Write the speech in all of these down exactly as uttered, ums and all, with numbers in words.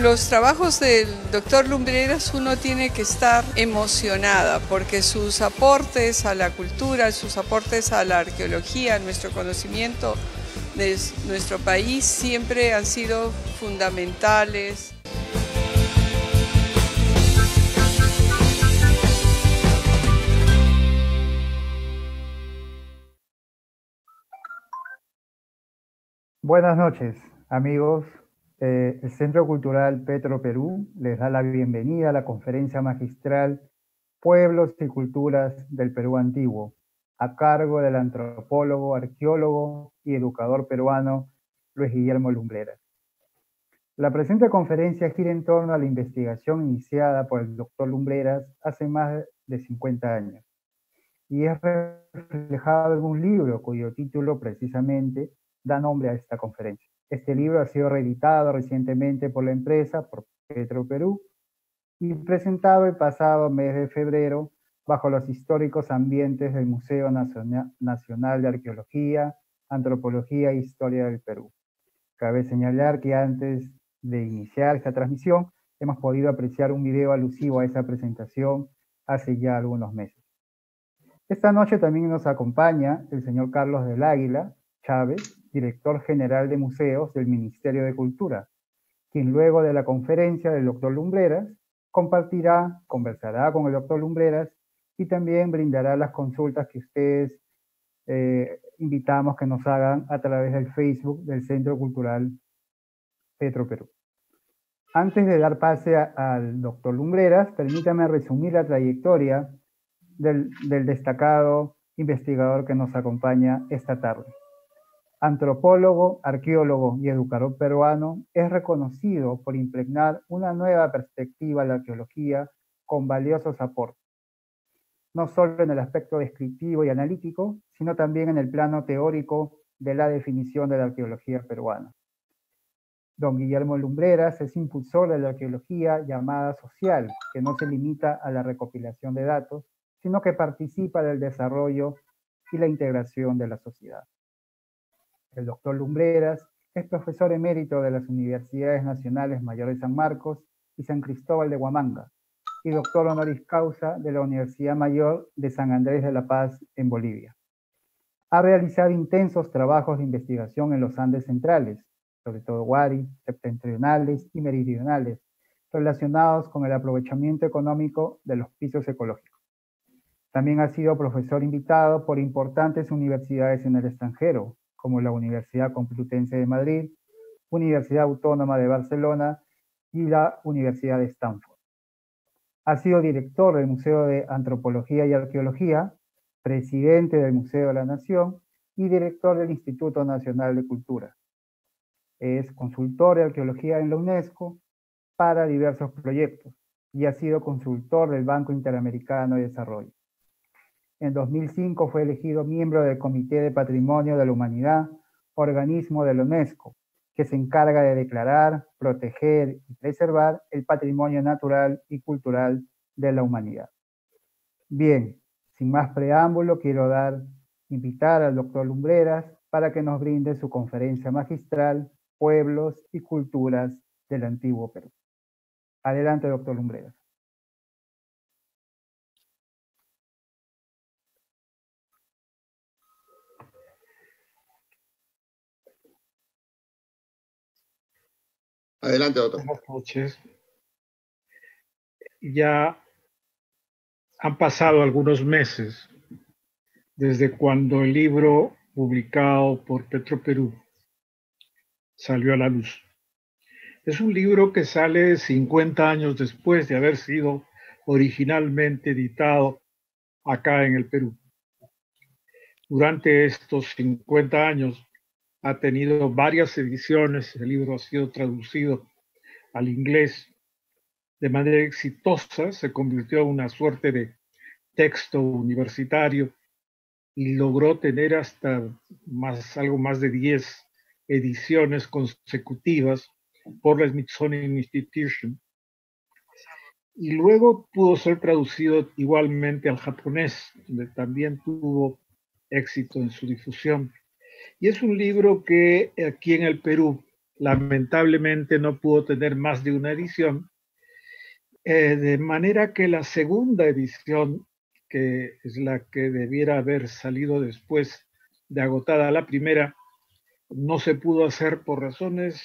con los trabajos del doctor Lumbreras uno tiene que estar emocionada porque sus aportes a la cultura, sus aportes a la arqueología, a nuestro conocimiento de nuestro país siempre han sido fundamentales. Buenas noches, amigos. Eh, el Centro Cultural Petro Perú les da la bienvenida a la conferencia magistral Pueblos y Culturas del Perú Antiguo, a cargo del antropólogo, arqueólogo y educador peruano Luis Guillermo Lumbreras. La presente conferencia gira en torno a la investigación iniciada por el doctor Lumbreras hace más de cincuenta años y es reflejado en un libro cuyo título precisamente da nombre a esta conferencia. Este libro ha sido reeditado recientemente por la empresa, por Petro Perú, y presentado el pasado mes de febrero bajo los históricos ambientes del Museo Nacional de Arqueología, Antropología e Historia del Perú. Cabe señalar que antes de iniciar esta transmisión hemos podido apreciar un video alusivo a esa presentación hace ya algunos meses. Esta noche también nos acompaña el señor Carlos del Águila Chávez, director general de museos del Ministerio de Cultura, quien luego de la conferencia del doctor Lumbreras compartirá, conversará con el doctor Lumbreras y también brindará las consultas que ustedes eh, invitamos que nos hagan a través del Facebook del Centro Cultural Petro Perú. Antes de dar pase a, al doctor Lumbreras, permítame resumir la trayectoria del, del destacado investigador que nos acompaña esta tarde. Antropólogo, arqueólogo y educador peruano, es reconocido por impregnar una nueva perspectiva a la arqueología con valiosos aportes, no solo en el aspecto descriptivo y analítico, sino también en el plano teórico de la definición de la arqueología peruana. Don Guillermo Lumbreras es impulsor de la arqueología llamada social, que no se limita a la recopilación de datos, sino que participa del desarrollo y la integración de la sociedad. El doctor Lumbreras es profesor emérito de las Universidades Nacionales Mayor de San Marcos y San Cristóbal de Huamanga y doctor honoris causa de la Universidad Mayor de San Andrés de la Paz en Bolivia. Ha realizado intensos trabajos de investigación en los Andes centrales, sobre todo Huari, septentrionales y meridionales, relacionados con el aprovechamiento económico de los pisos ecológicos. También ha sido profesor invitado por importantes universidades en el extranjero, como la Universidad Complutense de Madrid, Universidad Autónoma de Barcelona y la Universidad de Stanford. Ha sido director del Museo de Antropología y Arqueología, presidente del Museo de la Nación y director del Instituto Nacional de Cultura. Es consultor de arqueología en la UNESCO para diversos proyectos y ha sido consultor del Banco Interamericano de Desarrollo. En dos mil cinco fue elegido miembro del Comité de Patrimonio de la Humanidad, organismo de la UNESCO, que se encarga de declarar, proteger y preservar el patrimonio natural y cultural de la humanidad. Bien, sin más preámbulo, quiero dar, invitar al doctor Lumbreras para que nos brinde su conferencia magistral, Pueblos y Culturas del Antiguo Perú. Adelante, doctor Lumbreras. Adelante, doctor. Buenas noches. Ya han pasado algunos meses desde cuando el libro publicado por Petro Perú salió a la luz. Es un libro que sale cincuenta años después de haber sido originalmente editado acá en el Perú. Durante estos cincuenta años ha tenido varias ediciones, el libro ha sido traducido al inglés de manera exitosa, se convirtió en una suerte de texto universitario y logró tener hasta más, algo más de diez ediciones consecutivas por la Smithsonian Institution. Y luego pudo ser traducido igualmente al japonés, donde también tuvo éxito en su difusión. Y es un libro que aquí en el Perú lamentablemente no pudo tener más de una edición, eh, de manera que la segunda edición, que es la que debiera haber salido después de agotada la primera, no se pudo hacer por razones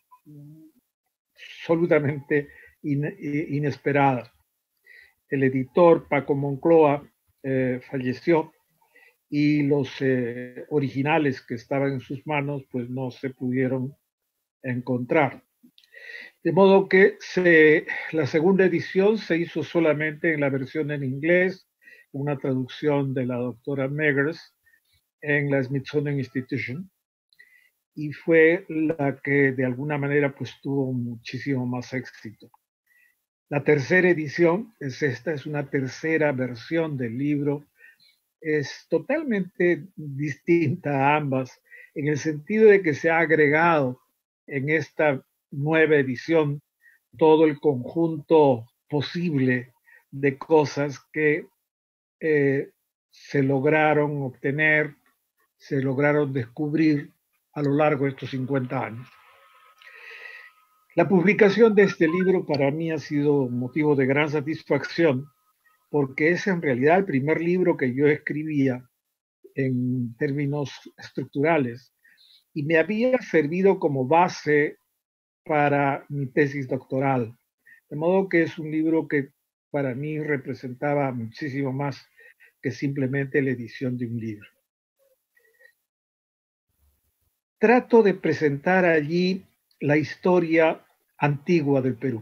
absolutamente in, inesperadas. El editor Paco Moncloa eh, falleció y los eh, originales que estaban en sus manos pues no se pudieron encontrar. De modo que se, la segunda edición se hizo solamente en la versión en inglés, una traducción de la doctora Meggers en la Smithsonian Institution, y fue la que de alguna manera pues tuvo muchísimo más éxito. La tercera edición es esta, es una tercera versión del libro, es totalmente distinta a ambas, en el sentido de que se ha agregado en esta nueva edición todo el conjunto posible de cosas que eh, se lograron obtener, se lograron descubrir a lo largo de estos cincuenta años. La publicación de este libro para mí ha sido motivo de gran satisfacción porque es en realidad el primer libro que yo escribía en términos estructurales y me había servido como base para mi tesis doctoral. De modo que es un libro que para mí representaba muchísimo más que simplemente la edición de un libro. Trato de presentar allí la historia antigua del Perú.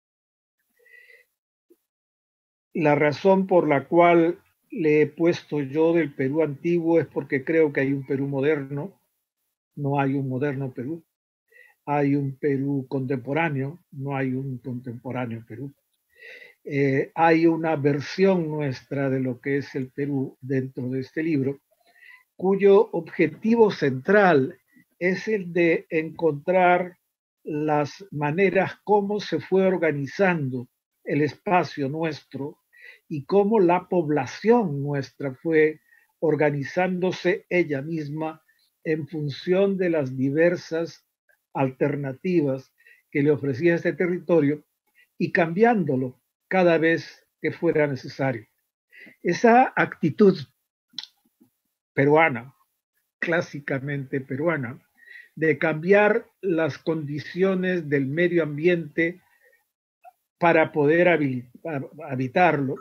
La razón por la cual le he puesto yo del Perú antiguo es porque creo que hay un Perú moderno, no hay un moderno Perú. Hay un Perú contemporáneo, no hay un contemporáneo Perú. Eh, hay una versión nuestra de lo que es el Perú dentro de este libro, cuyo objetivo central es el de encontrar las maneras cómo se fue organizando el espacio nuestro y cómo la población nuestra fue organizándose ella misma en función de las diversas alternativas que le ofrecía este territorio y cambiándolo cada vez que fuera necesario. Esa actitud peruana, clásicamente peruana, de cambiar las condiciones del medio ambiente para poder habitarlo,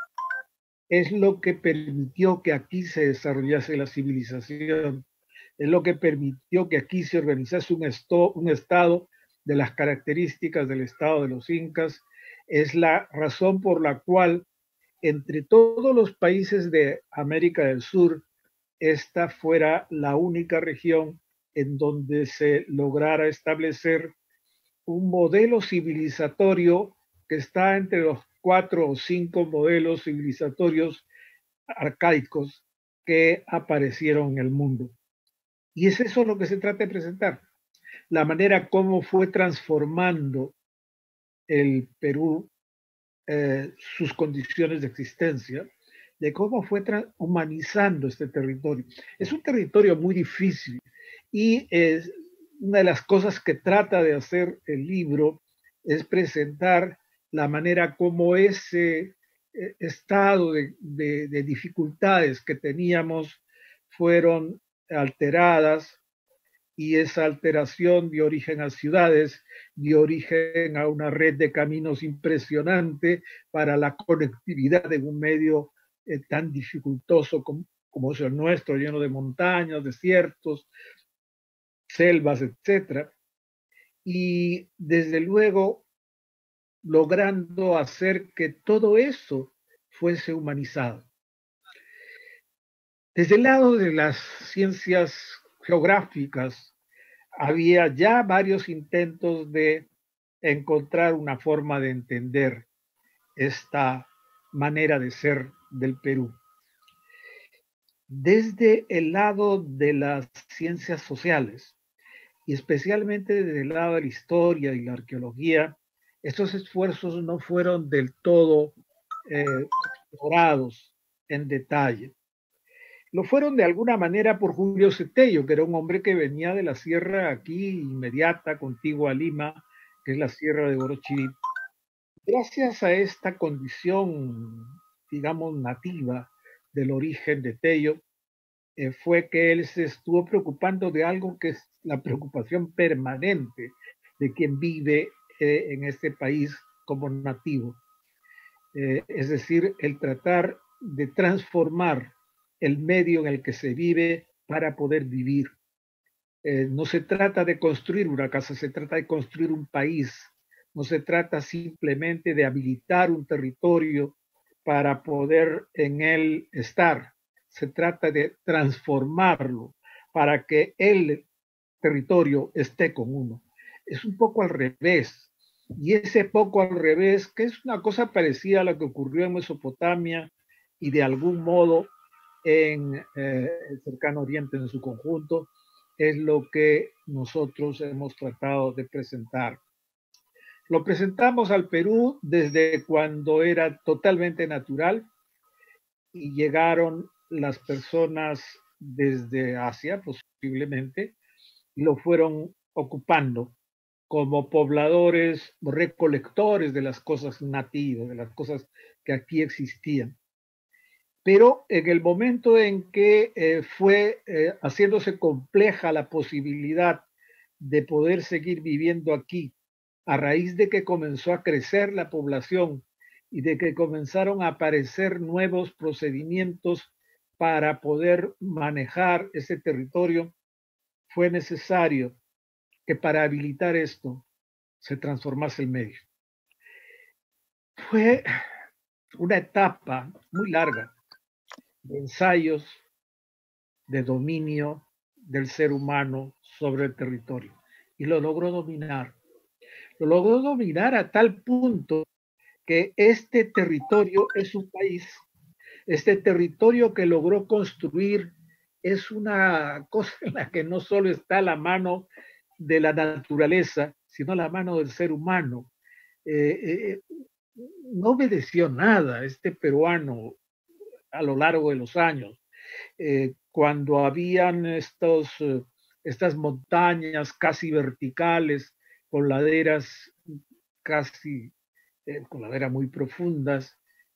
es lo que permitió que aquí se desarrollase la civilización, es lo que permitió que aquí se organizase un, esto, un estado de las características del estado de los incas, es la razón por la cual entre todos los países de América del Sur, esta fuera la única región en donde se lograra establecer un modelo civilizatorio que está entre los cuatro o cinco modelos civilizatorios arcaicos que aparecieron en el mundo. Y es eso lo que se trata de presentar, la manera como fue transformando el Perú eh, sus condiciones de existencia, de cómo fue humanizando este territorio. Es un territorio muy difícil y es una de las cosas que trata de hacer el libro es presentar la manera como ese eh, estado de, de, de dificultades que teníamos fueron alteradas y esa alteración dio origen a ciudades, dio origen a una red de caminos impresionante para la conectividad de un medio eh, tan dificultoso como, como es el nuestro, lleno de montañas, desiertos, selvas, etcétera. Y desde luego logrando hacer que todo eso fuese humanizado. Desde el lado de las ciencias geográficas, había ya varios intentos de encontrar una forma de entender esta manera de ser del Perú. Desde el lado de las ciencias sociales, y especialmente desde el lado de la historia y la arqueología, estos esfuerzos no fueron del todo eh, explorados en detalle. lo fueron de alguna manera por Julio Cetello, que era un hombre que venía de la sierra aquí inmediata, contigua a Lima, que es la sierra de Orochirí. Gracias a esta condición, digamos, nativa del origen de Tello, eh, fue que él se estuvo preocupando de algo que es la preocupación permanente de quien vive eh, en este país como nativo. Eh, es decir, el tratar de transformar el medio en el que se vive para poder vivir. Eh, no se trata de construir una casa, se trata de construir un país. No se trata simplemente de habilitar un territorio para poder en él estar. Se trata de transformarlo para que el territorio esté con uno. Es un poco al revés. Y ese poco al revés, que es una cosa parecida a lo que ocurrió en Mesopotamia y de algún modo en eh, el cercano Oriente en su conjunto, es lo que nosotros hemos tratado de presentar. Lo presentamos al Perú desde cuando era totalmente natural y llegaron las personas desde Asia, posiblemente, y lo fueron ocupando como pobladores, recolectores de las cosas nativas, de las cosas que aquí existían. Pero en el momento en que eh, fue eh, haciéndose compleja la posibilidad de poder seguir viviendo aquí, a raíz de que comenzó a crecer la población y de que comenzaron a aparecer nuevos procedimientos para poder manejar ese territorio, fue necesario que para habilitar esto se transformase el medio. Fue una etapa muy larga de ensayos, de dominio del ser humano sobre el territorio, y lo logró dominar. Lo logró dominar a tal punto que este territorio es un país. Este territorio que logró construir es una cosa en la que no solo está la mano de la naturaleza, sino la mano del ser humano. Eh, eh, no obedeció nada este peruano a lo largo de los años. Eh, cuando habían estos, eh, estas montañas casi verticales, con laderas casi, eh, con laderas muy profundas,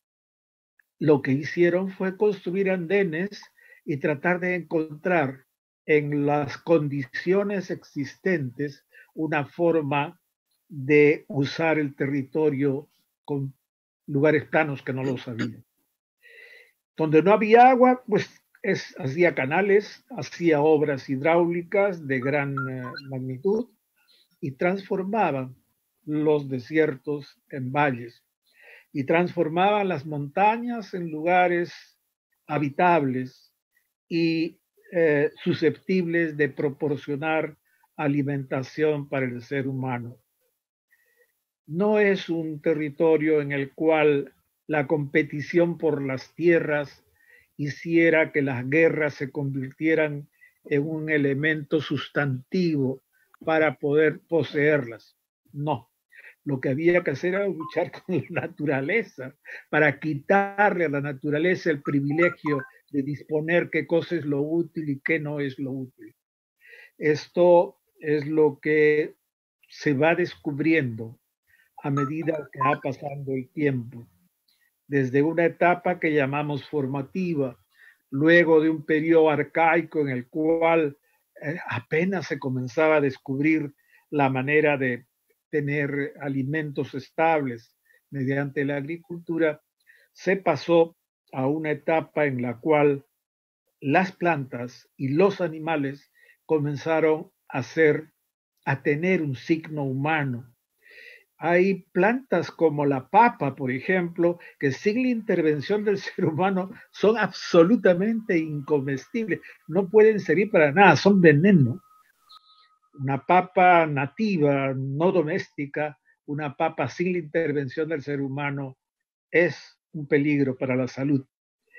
lo que hicieron fue construir andenes y tratar de encontrar en las condiciones existentes una forma de usar el territorio con lugares planos que no lo sabían. Donde no había agua, pues es, hacía canales, hacía obras hidráulicas de gran eh, magnitud y transformaban los desiertos en valles y transformaban las montañas en lugares habitables y eh, susceptibles de proporcionar alimentación para el ser humano. No es un territorio en el cual la competición por las tierras hiciera que las guerras se convirtieran en un elemento sustantivo para poder poseerlas. No, lo que había que hacer era luchar con la naturaleza para quitarle a la naturaleza el privilegio de disponer qué cosa es lo útil y qué no es lo útil. Esto es lo que se va descubriendo a medida que va pasando el tiempo, desde una etapa que llamamos formativa, luego de un periodo arcaico en el cual eh, apenas se comenzaba a descubrir la manera de tener alimentos estables mediante la agricultura, se pasó a una etapa en la cual las plantas y los animales comenzaron a ser, a tener un signo humano. Hay plantas como la papa, por ejemplo, que sin la intervención del ser humano son absolutamente incomestibles, no pueden servir para nada, son veneno. Una papa nativa, no doméstica, una papa sin la intervención del ser humano es un peligro para la salud.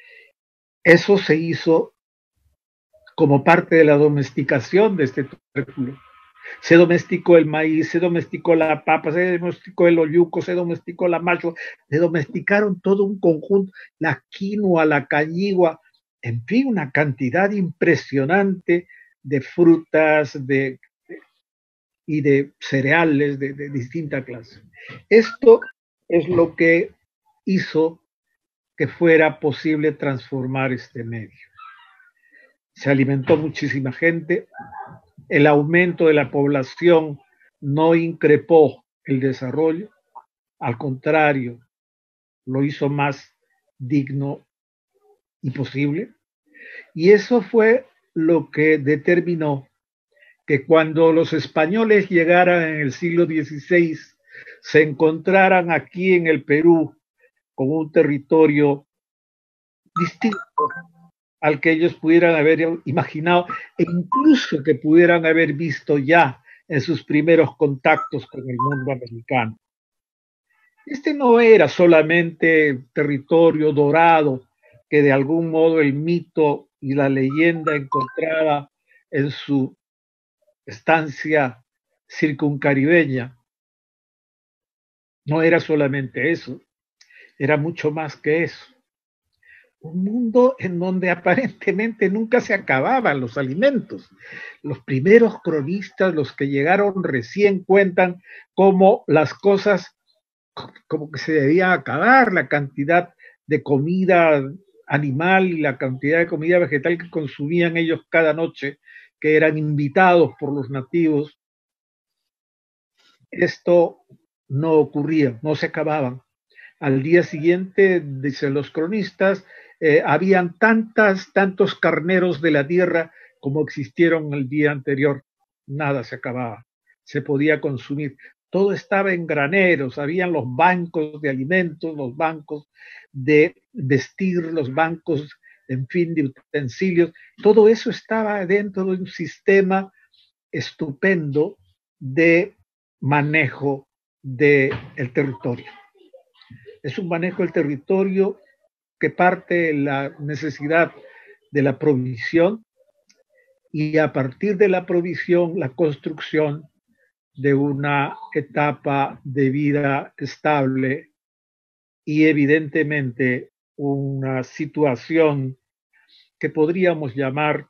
Eso se hizo como parte de la domesticación de este tubérculo. Se domesticó el maíz, se domesticó la papa, se domesticó el oyuco, se domesticó la macho, se domesticaron todo un conjunto, la quinoa, la cañigua, en fin, una cantidad impresionante de frutas de, de, y de cereales de, de distinta clase. Esto es lo que hizo que fuera posible transformar este medio. Se alimentó muchísima gente, el aumento de la población no increpó el desarrollo, al contrario, lo hizo más digno y posible. Y eso fue lo que determinó que cuando los españoles llegaran en el siglo dieciséis, se encontraran aquí en el Perú con un territorio distinto al que ellos pudieran haber imaginado e incluso que pudieran haber visto ya en sus primeros contactos con el mundo americano. Este no era solamente territorio dorado que de algún modo el mito y la leyenda encontraba en su estancia circuncaribeña. No era solamente eso, era mucho más que eso. Un mundo en donde aparentemente nunca se acababan los alimentos. Los primeros cronistas, los que llegaron recién, cuentan cómo las cosas como que se debía acabar, la cantidad de comida animal y la cantidad de comida vegetal que consumían ellos cada noche, que eran invitados por los nativos. Esto no ocurría, no se acababan. Al día siguiente, dicen los cronistas, eh, habían tantas, tantos carneros de la tierra como existieron el día anterior. Nada se acababa, se podía consumir. Todo estaba en graneros, habían los bancos de alimentos, los bancos de vestir, los bancos, en fin, de utensilios. Todo eso estaba dentro de un sistema estupendo de manejo del territorio. Es un manejo del territorio que parte de la necesidad de la provisión y a partir de la provisión, la construcción de una etapa de vida estable y evidentemente una situación que podríamos llamar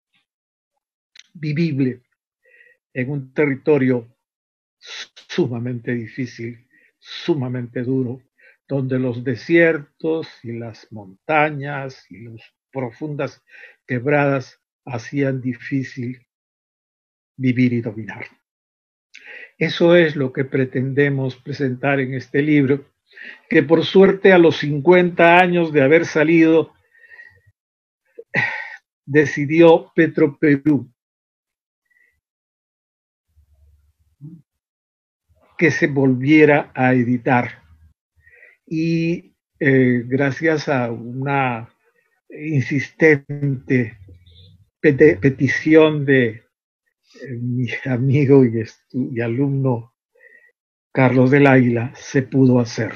vivible en un territorio sumamente difícil, sumamente duro, donde los desiertos y las montañas y las profundas quebradas hacían difícil vivir y dominar. Eso es lo que pretendemos presentar en este libro, que por suerte a los cincuenta años de haber salido, decidió Petro Perú que se volviera a editar. Y eh, gracias a una insistente pet petición de eh, mi amigo y, y alumno Carlos del Águila, se pudo hacer.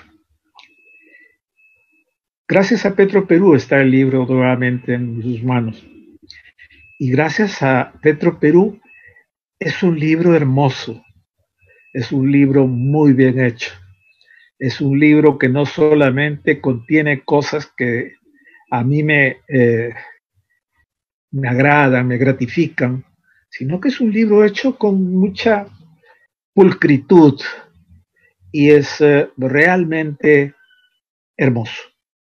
Gracias a Petro Perú está el libro nuevamente en sus manos. Y gracias a Petro Perú es un libro hermoso, es un libro muy bien hecho. Es un libro que no solamente contiene cosas que a mí me, eh, me agradan, me gratifican, sino que es un libro hecho con mucha pulcritud y es eh, realmente hermoso.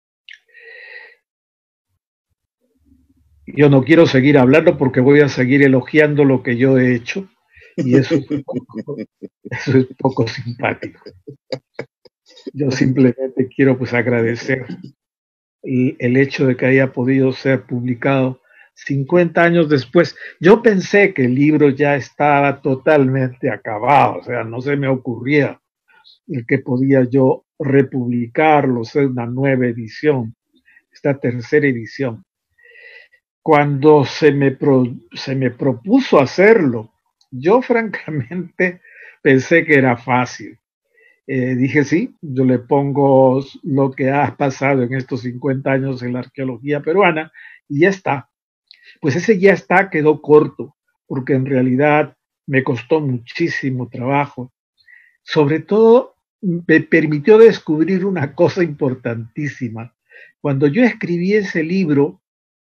Yo no quiero seguir hablando porque voy a seguir elogiando lo que yo he hecho y eso es un poco, eso es poco simpático. Yo simplemente quiero pues agradecer el, el hecho de que haya podido ser publicado cincuenta años después. Yo pensé que el libro ya estaba totalmente acabado, o sea, no se me ocurría el que podía yo republicarlo, hacer una nueva edición, esta tercera edición. Cuando se me, pro, se me propuso hacerlo, yo francamente pensé que era fácil. Eh, dije, sí, yo le pongo lo que ha pasado en estos cincuenta años en la arqueología peruana y ya está. Pues ese ya está quedó corto, porque en realidad me costó muchísimo trabajo. Sobre todo, me permitió descubrir una cosa importantísima. Cuando yo escribí ese libro,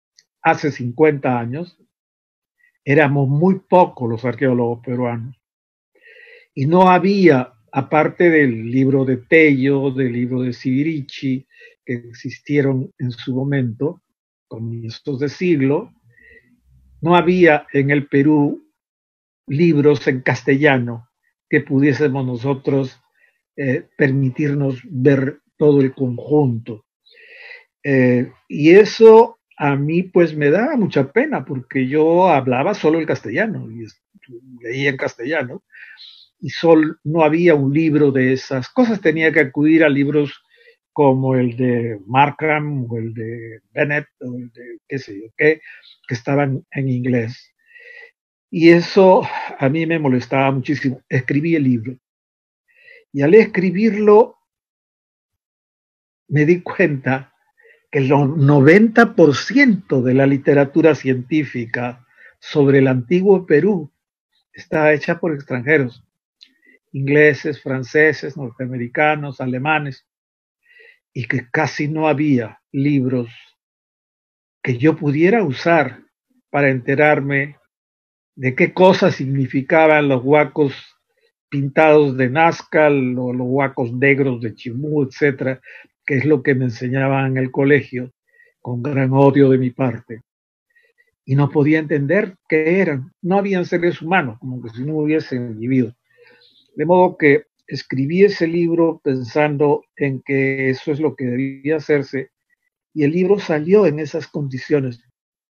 hace cincuenta años, éramos muy pocos los arqueólogos peruanos. Y no había, aparte del libro de Tello, del libro de Sibirici, que existieron en su momento, comienzos de siglo, no había en el Perú libros en castellano que pudiésemos nosotros eh, permitirnos ver todo el conjunto. Eh, y eso a mí pues me da mucha pena, porque yo hablaba solo el castellano y leía en castellano, y solo, no había un libro de esas cosas, tenía que acudir a libros como el de Markham o el de Bennett o el de qué sé yo qué, que estaban en inglés. Y eso a mí me molestaba muchísimo. Escribí el libro. Y al escribirlo me di cuenta que el noventa por ciento de la literatura científica sobre el antiguo Perú está hecha por extranjeros, ingleses, franceses, norteamericanos, alemanes, y que casi no había libros que yo pudiera usar para enterarme de qué cosas significaban los huacos pintados de Nazca, o los huacos negros de Chimú, etcétera, que es lo que me enseñaban en el colegio, con gran odio de mi parte. Y no podía entender qué eran. No habían seres humanos, como que si no hubiesen vivido. De modo que escribí ese libro pensando en que eso es lo que debía hacerse, y el libro salió en esas condiciones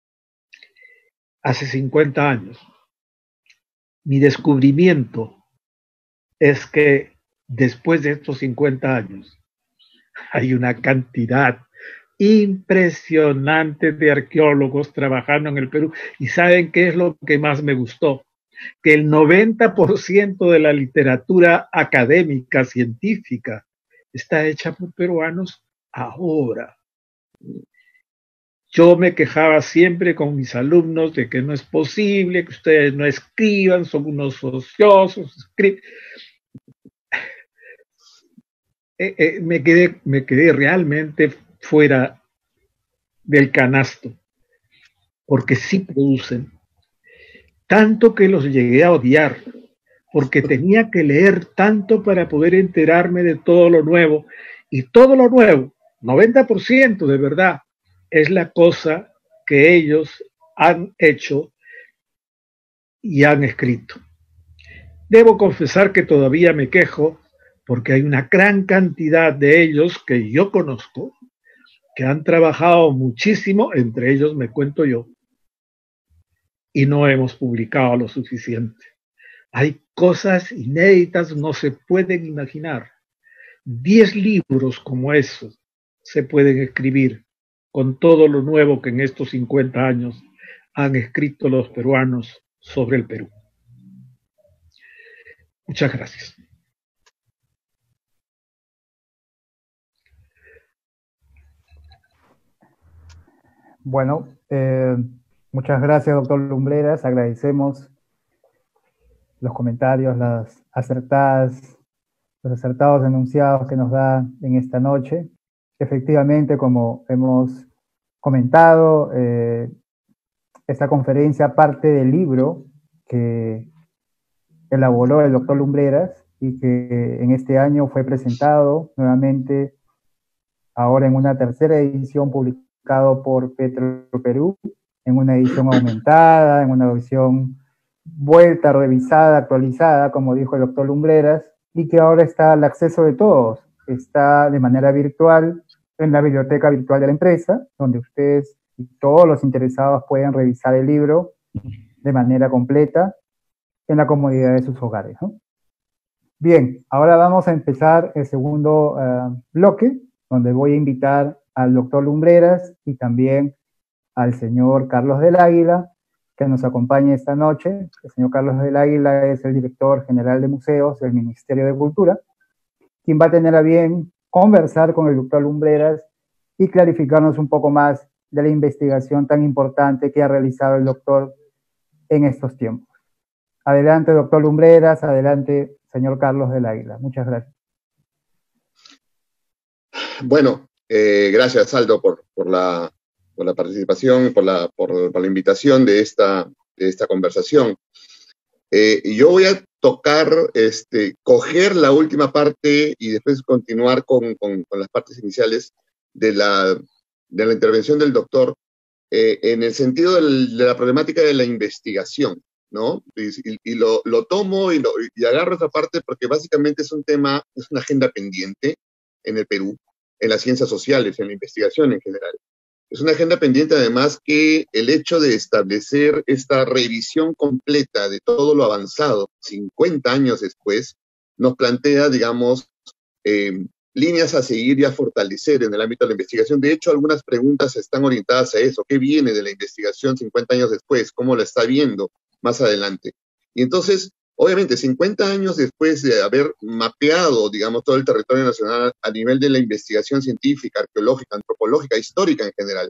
hace cincuenta años. Mi descubrimiento es que después de estos cincuenta años hay una cantidad impresionante de arqueólogos trabajando en el Perú. ¿Y saben qué es lo que más me gustó? Que el noventa por ciento de la literatura académica, científica, está hecha por peruanos ahora. Yo me quejaba siempre con mis alumnos de que no es posible, que ustedes no escriban, son unos ociosos, escriben. Eh, eh, me, quedé, me quedé realmente fuera del canasto, porque sí producen. Tanto que los llegué a odiar, porque tenía que leer tanto para poder enterarme de todo lo nuevo, y todo lo nuevo, noventa por ciento de verdad, es la cosa que ellos han hecho y han escrito. Debo confesar que todavía me quejo porque hay una gran cantidad de ellos que yo conozco que han trabajado muchísimo, entre ellos me cuento yo, y no hemos publicado lo suficiente. Hay cosas inéditas, no se pueden imaginar. Diez libros como esos se pueden escribir con todo lo nuevo que en estos cincuenta años han escrito los peruanos sobre el Perú. Muchas gracias. Bueno, eh, muchas gracias, doctor Lumbreras. Agradecemos los comentarios, las acertadas, los acertados enunciados que nos da en esta noche. Efectivamente, como hemos comentado, eh, esta conferencia parte del libro que elaboró el doctor Lumbreras y que en este año fue presentado nuevamente, ahora en una tercera edición publicado por Petro Perú, en una edición aumentada, en una edición vuelta, revisada, actualizada, como dijo el doctor Lumbreras, y que ahora está al acceso de todos. Está de manera virtual en la biblioteca virtual de la empresa, donde ustedes y todos los interesados pueden revisar el libro de manera completa en la comodidad de sus hogares, ¿no? Bien, ahora vamos a empezar el segundo uh, bloque, donde voy a invitar al doctor Lumbreras y también al señor Carlos del Águila, que nos acompañe esta noche. El señor Carlos del Águila es el director general de museos del Ministerio de Cultura, quien va a tener a bien conversar con el doctor Lumbreras y clarificarnos un poco más de la investigación tan importante que ha realizado el doctor en estos tiempos. Adelante, doctor Lumbreras, adelante, señor Carlos del Águila. Muchas gracias. Bueno, eh, gracias, Aldo, por, por, la, por la participación, por la, por, por la invitación de esta, de esta conversación. Eh, y yo voy a tocar, este, coger la última parte y después continuar con, con, con las partes iniciales de la, de la intervención del doctor, eh, en el sentido del, de la problemática de la investigación, ¿no? Y, y lo, lo tomo y, lo, y agarro esa parte porque básicamente es un tema, es una agenda pendiente en el Perú, en las ciencias sociales, en la investigación en general. Es una agenda pendiente además que el hecho de establecer esta revisión completa de todo lo avanzado cincuenta años después nos plantea, digamos, eh, líneas a seguir y a fortalecer en el ámbito de la investigación. De hecho, algunas preguntas están orientadas a eso. ¿Qué viene de la investigación cincuenta años después? ¿Cómo la está viendo más adelante? Y entonces, obviamente, cincuenta años después de haber mapeado, digamos, todo el territorio nacional a nivel de la investigación científica, arqueológica, antropológica, histórica en general,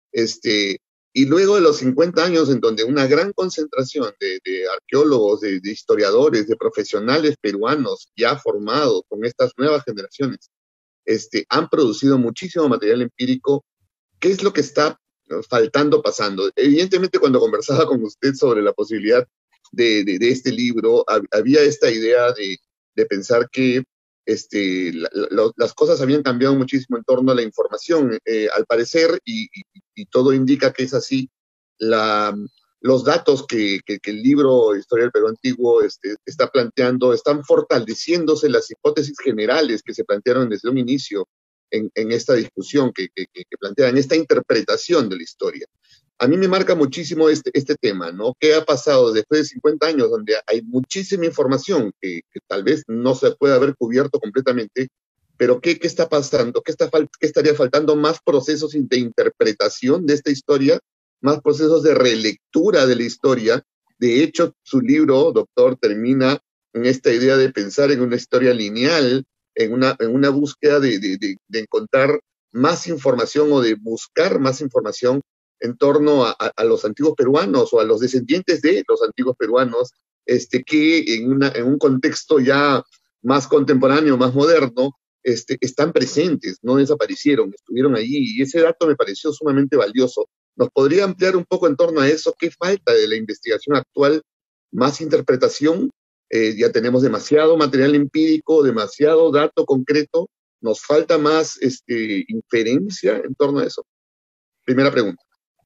este, y luego de los cincuenta años en donde una gran concentración de, de arqueólogos, de, de historiadores, de profesionales peruanos ya formados con estas nuevas generaciones, este, han producido muchísimo material empírico. ¿Qué es lo que está faltando, pasando? Evidentemente, cuando conversaba con usted sobre la posibilidad De, de, de este libro, había esta idea de, de pensar que este, la, la, las cosas habían cambiado muchísimo en torno a la información. Eh, al parecer, y, y, y todo indica que es así, la, los datos que, que, que el libro Historia del Perú Antiguo este, está planteando están fortaleciéndose las hipótesis generales que se plantearon desde un inicio en, en esta discusión que, que, que plantean, esta interpretación de la historia. A mí me marca muchísimo este, este tema, ¿no? ¿Qué ha pasado después de cincuenta años, donde hay muchísima información que, que tal vez no se puede haber cubierto completamente, pero ¿qué, qué está pasando? ¿Qué, está, ¿Qué estaría faltando? Más procesos de interpretación de esta historia, más procesos de relectura de la historia. De hecho, su libro, doctor, termina en esta idea de pensar en una historia lineal, en una, en una búsqueda de, de, de, de encontrar más información o de buscar más información en torno a, a, a los antiguos peruanos o a los descendientes de los antiguos peruanos, este, que en, una, en un contexto ya más contemporáneo, más moderno, este, están presentes, no desaparecieron, estuvieron allí, y ese dato me pareció sumamente valioso. ¿Nos podría ampliar un poco en torno a eso? ¿Qué falta de la investigación actual? ¿Más interpretación? Eh, ya tenemos demasiado material empírico, demasiado dato concreto, ¿nos falta más este, inferencia en torno a eso? Primera pregunta.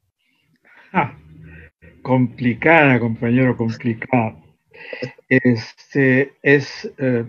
Ah, complicada, compañero, complicada. Este, es, eh,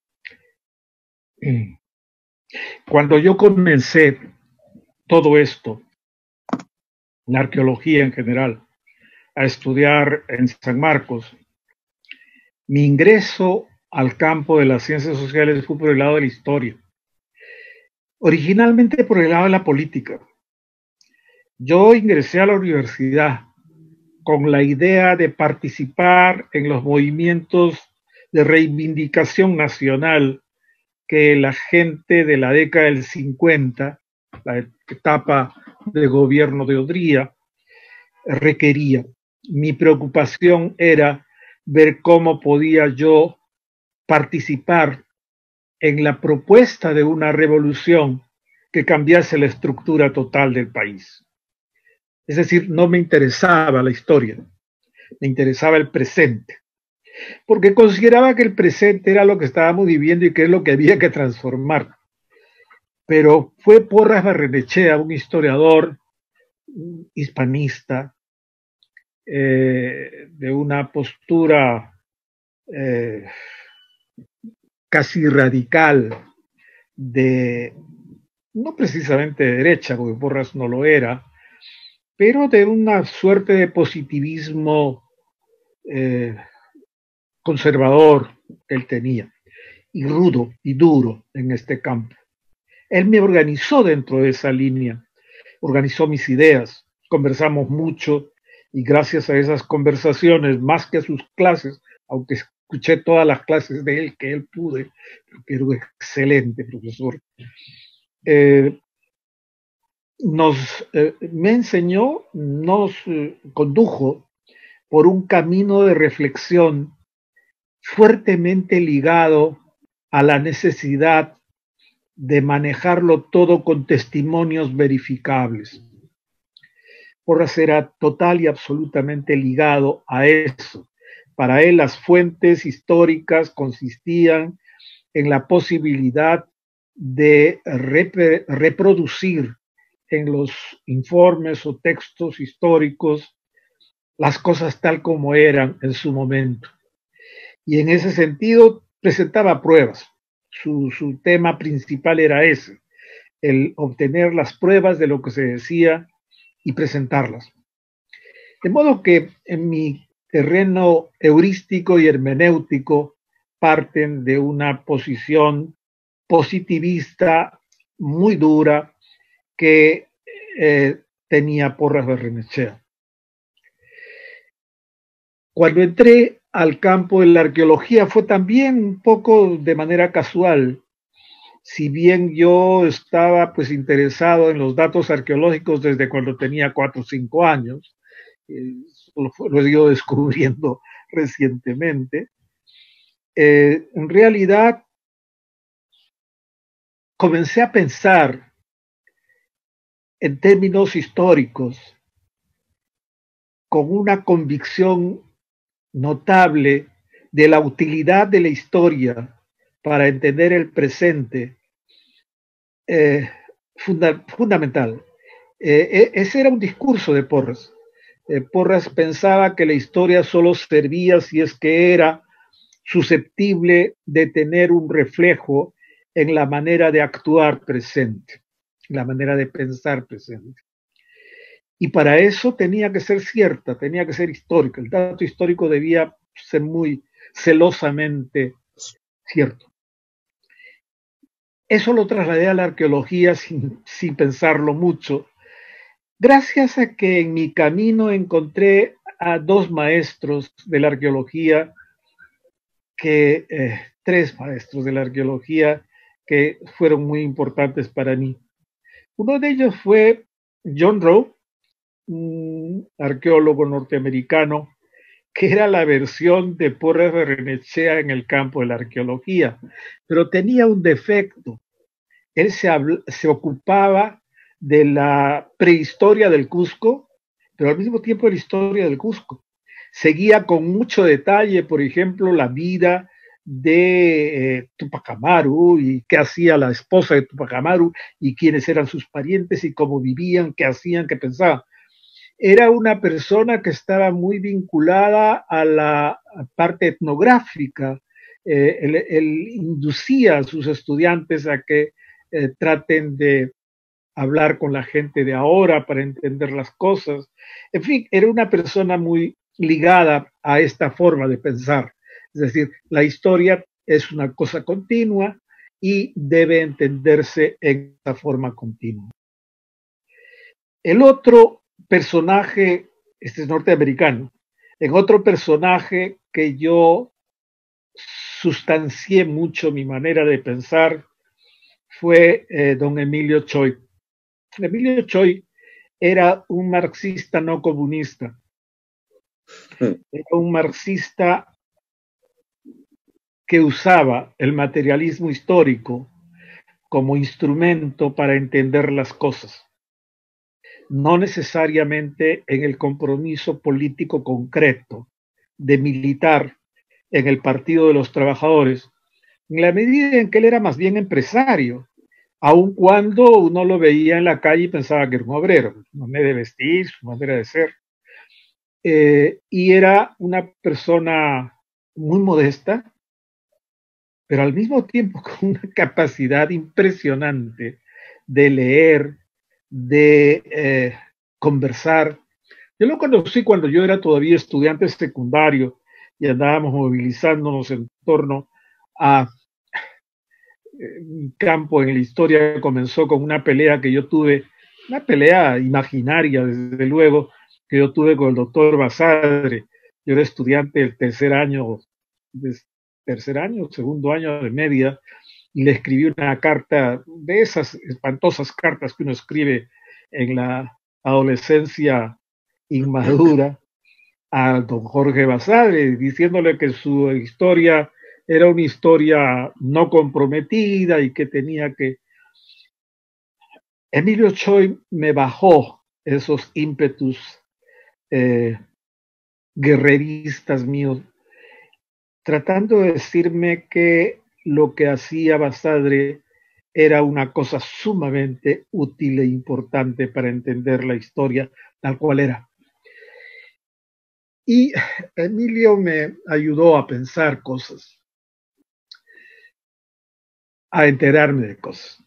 cuando yo comencé todo esto, la arqueología en general, a estudiar en San Marcos, mi ingreso al campo de las ciencias sociales fue por el lado de la historia, originalmente por el lado de la política. Yo ingresé a la universidad con la idea de participar en los movimientos de reivindicación nacional que la gente de la década del cincuenta, la etapa de gobierno de Odría, requería. Mi preocupación era ver cómo podía yo participar en la propuesta de una revolución que cambiase la estructura total del país. Es decir, no me interesaba la historia, me interesaba el presente, porque consideraba que el presente era lo que estábamos viviendo y que es lo que había que transformar. Pero fue Porras Barrenechea, un historiador un hispanista, eh, de una postura eh, casi radical, de no precisamente de derecha, porque Porras no lo era, pero de una suerte de positivismo eh, conservador que él tenía, y rudo y duro en este campo. Él me organizó dentro de esa línea, organizó mis ideas, conversamos mucho, y gracias a esas conversaciones, más que a sus clases, aunque escuché todas las clases de él que él pude, porque era un excelente profesor, eh, Nos, eh, me enseñó, nos eh, condujo por un camino de reflexión fuertemente ligado a la necesidad de manejarlo todo con testimonios verificables. Porras era total y absolutamente ligado a eso. Para él las fuentes históricas consistían en la posibilidad de rep- reproducir en los informes o textos históricos las cosas tal como eran en su momento. Y en ese sentido presentaba pruebas. Su, su tema principal era ese, el obtener las pruebas de lo que se decía y presentarlas. De modo que en mi terreno heurístico y hermenéutico parten de una posición positivista muy dura que eh, tenía Porras Barrenechea. Cuando entré al campo de la arqueología fue también un poco de manera casual. Si bien yo estaba pues interesado en los datos arqueológicos desde cuando tenía cuatro o cinco años, eh, lo, lo he ido descubriendo recientemente, eh, en realidad comencé a pensar en términos históricos con una convicción notable de la utilidad de la historia para entender el presente, eh, funda fundamental. Eh, ese era un discurso de Porras. Eh, Porras pensaba que la historia solo servía si es que era susceptible de tener un reflejo en la manera de actuar presente, la manera de pensar presente. Y para eso tenía que ser cierta, tenía que ser histórica. El dato histórico debía ser muy celosamente cierto. Eso lo trasladé a la arqueología sin, sin pensarlo mucho, gracias a que en mi camino encontré a dos maestros de la arqueología, que, eh, tres maestros de la arqueología que fueron muy importantes para mí. Uno de ellos fue John Rowe, un arqueólogo norteamericano que era la versión de Porras Barrenechea en el campo de la arqueología, pero tenía un defecto. Él se, se ocupaba de la prehistoria del Cusco, pero al mismo tiempo de la historia del Cusco. Seguía con mucho detalle, por ejemplo, la vida de eh, Tupac Amaru y qué hacía la esposa de Tupac Amaru y quiénes eran sus parientes y cómo vivían, qué hacían, qué pensaban. Era una persona que estaba muy vinculada a la parte etnográfica. Eh, él, él inducía a sus estudiantes a que eh, traten de hablar con la gente de ahora para entender las cosas. En fin, era una persona muy ligada a esta forma de pensar. Es decir, la historia es una cosa continua y debe entenderse en esta forma continua. El otro personaje, este es norteamericano, en otro personaje que yo sustancié mucho mi manera de pensar fue eh, don Emilio Choi. Emilio Choi era un marxista no comunista. Era un marxista que usaba el materialismo histórico como instrumento para entender las cosas, no necesariamente en el compromiso político concreto de militar en el Partido de los Trabajadores, en la medida en que él era más bien empresario, aun cuando uno lo veía en la calle y pensaba que era un obrero, su manera de vestir, su manera de ser. Eh, y era una persona muy modesta, pero al mismo tiempo con una capacidad impresionante de leer, de eh, conversar. Yo lo conocí cuando yo era todavía estudiante secundario y andábamos movilizándonos en torno a eh, mi campo en la historia. Comenzó con una pelea que yo tuve, una pelea imaginaria, desde luego, que yo tuve con el doctor Basadre. Yo era estudiante del tercer año, de tercer año, segundo año de media, y le escribí una carta, de esas espantosas cartas que uno escribe en la adolescencia inmadura, a don Jorge Basadre, diciéndole que su historia era una historia no comprometida y que tenía que... Emilio Choi me bajó esos ímpetus eh, guerreristas míos, tratando de decirme que lo que hacía Basadre era una cosa sumamente útil e importante para entender la historia tal cual era. Y Emilio me ayudó a pensar cosas, a enterarme de cosas.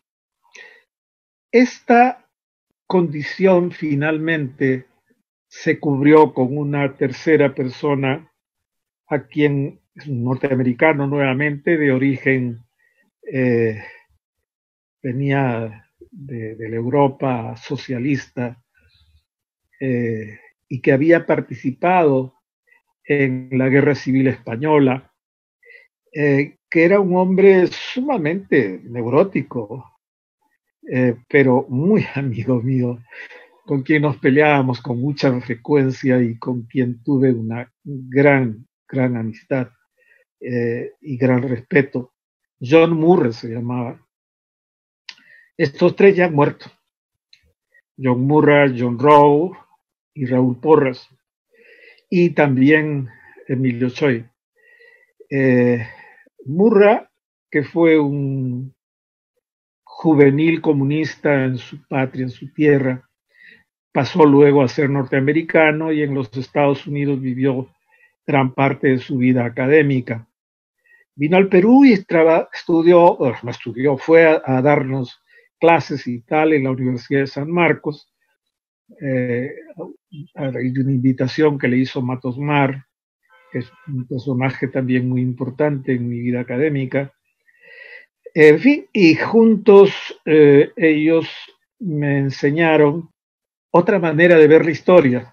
Esta condición finalmente se cubrió con una tercera persona, a quien es un norteamericano nuevamente, de origen, eh, venía de, de la Europa socialista, eh, y que había participado en la Guerra Civil Española, eh, que era un hombre sumamente neurótico, eh, pero muy amigo mío, con quien nos peleábamos con mucha frecuencia y con quien tuve una gran, gran amistad eh, y gran respeto. John Murray se llamaba. Estos tres ya han muerto. John Murray, John Rowe y Raúl Porras. Y también Emilio Choi. Eh, Murray, que fue un juvenil comunista en su patria, en su tierra, pasó luego a ser norteamericano y en los Estados Unidos vivió gran parte de su vida académica. Vino al Perú y estudió, no estudió, fue a, a darnos clases y tal en la Universidad de San Marcos. Eh, hay una invitación que le hizo Matos Mar, que es un personaje también muy importante en mi vida académica. En fin, y juntos eh, ellos me enseñaron otra manera de ver la historia,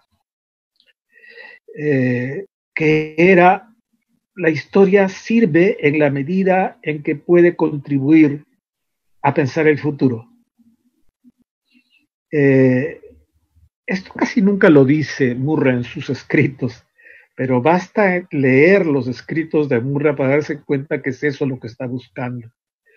eh, que era: la historia sirve en la medida en que puede contribuir a pensar el futuro. Eh, esto casi nunca lo dice Murray en sus escritos, pero basta leer los escritos de Murray para darse cuenta que es eso lo que está buscando.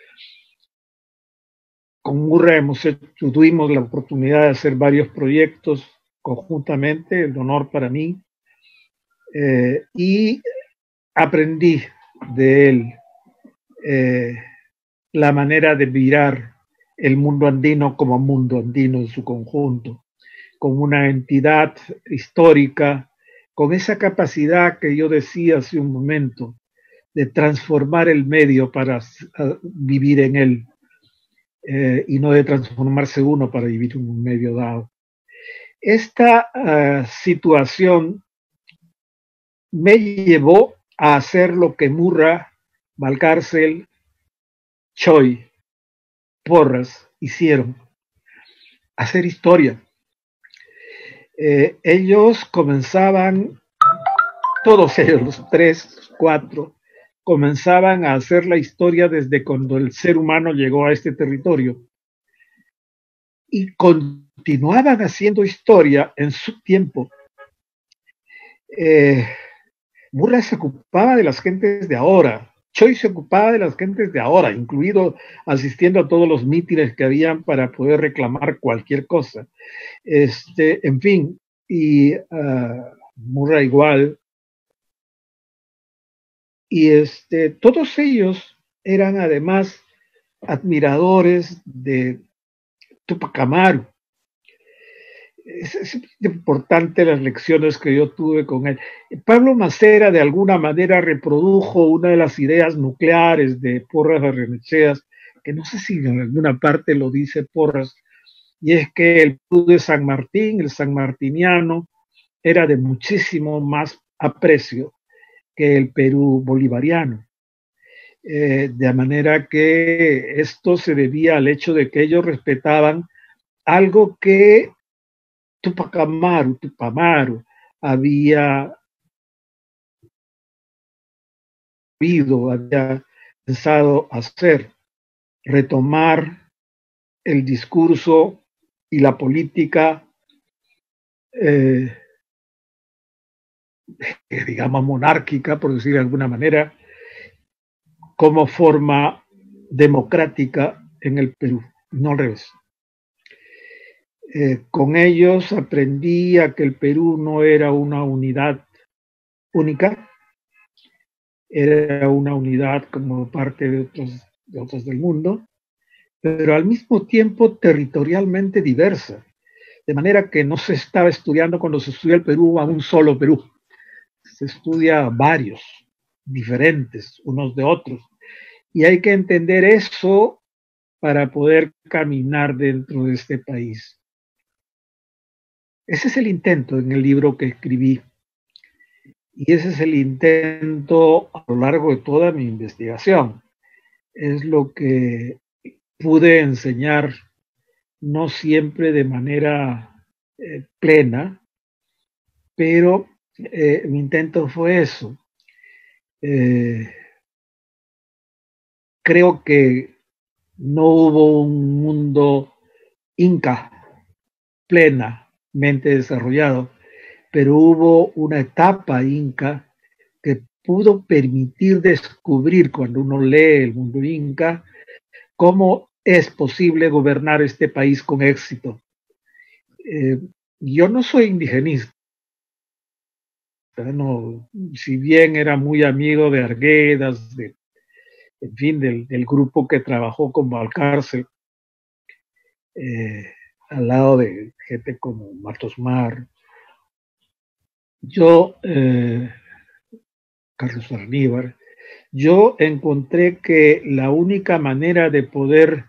Con Murray hemos hecho, tuvimos la oportunidad de hacer varios proyectos conjuntamente, el honor para mí, eh, y aprendí de él eh, la manera de mirar el mundo andino como mundo andino en su conjunto, como una entidad histórica, con esa capacidad que yo decía hace un momento, de transformar el medio para uh, vivir en él, eh, y no de transformarse uno para vivir en un medio dado. Esta uh, situación me llevó a hacer lo que Murray, Valcárcel, Choi, Porras hicieron: hacer historia. Eh, ellos comenzaban, todos ellos, los tres, los cuatro, comenzaban a hacer la historia desde cuando el ser humano llegó a este territorio. Y continuaban haciendo historia en su tiempo. Eh, Murray se ocupaba de las gentes de ahora, Choi se ocupaba de las gentes de ahora, incluido asistiendo a todos los mítines que habían para poder reclamar cualquier cosa. Este, en fin, y uh, Murray igual. Y este, todos ellos eran además admiradores de Túpac Amaru. Es, es importante las lecciones que yo tuve con él. Pablo Macera de alguna manera reprodujo una de las ideas nucleares de Porras Barrenechea, que no sé si en alguna parte lo dice Porras, y es que el Perú de San Martín, el sanmartiniano, era de muchísimo más aprecio que el Perú bolivariano. Eh, de manera que esto se debía al hecho de que ellos respetaban algo que Túpac Amaru, Túpac Amaru había habido, había pensado hacer: retomar el discurso y la política, eh, digamos, monárquica, por decir de alguna manera, como forma democrática en el Perú, no al revés. Eh, con ellos aprendí a que el Perú no era una unidad única, era una unidad como parte de otros, de otros del mundo, pero al mismo tiempo territorialmente diversa, de manera que no se estaba estudiando cuando se estudia el Perú a un solo Perú, se estudia varios, diferentes unos de otros, y hay que entender eso para poder caminar dentro de este país. Ese es el intento en el libro que escribí, y ese es el intento a lo largo de toda mi investigación. Es lo que pude enseñar, no siempre de manera eh, plena, pero eh, mi intento fue eso. Eh, creo que no hubo un mundo inca plenamente desarrollado, pero hubo una etapa inca que pudo permitir descubrir, cuando uno lee el mundo inca, cómo es posible gobernar este país con éxito. Eh, yo no soy indigenista, no, si bien era muy amigo de Arguedas, de, en fin, del, del grupo que trabajó con Balcarce, eh, al lado de gente como Matos Mar, yo, eh, Carlos Arníbar, yo encontré que la única manera de poder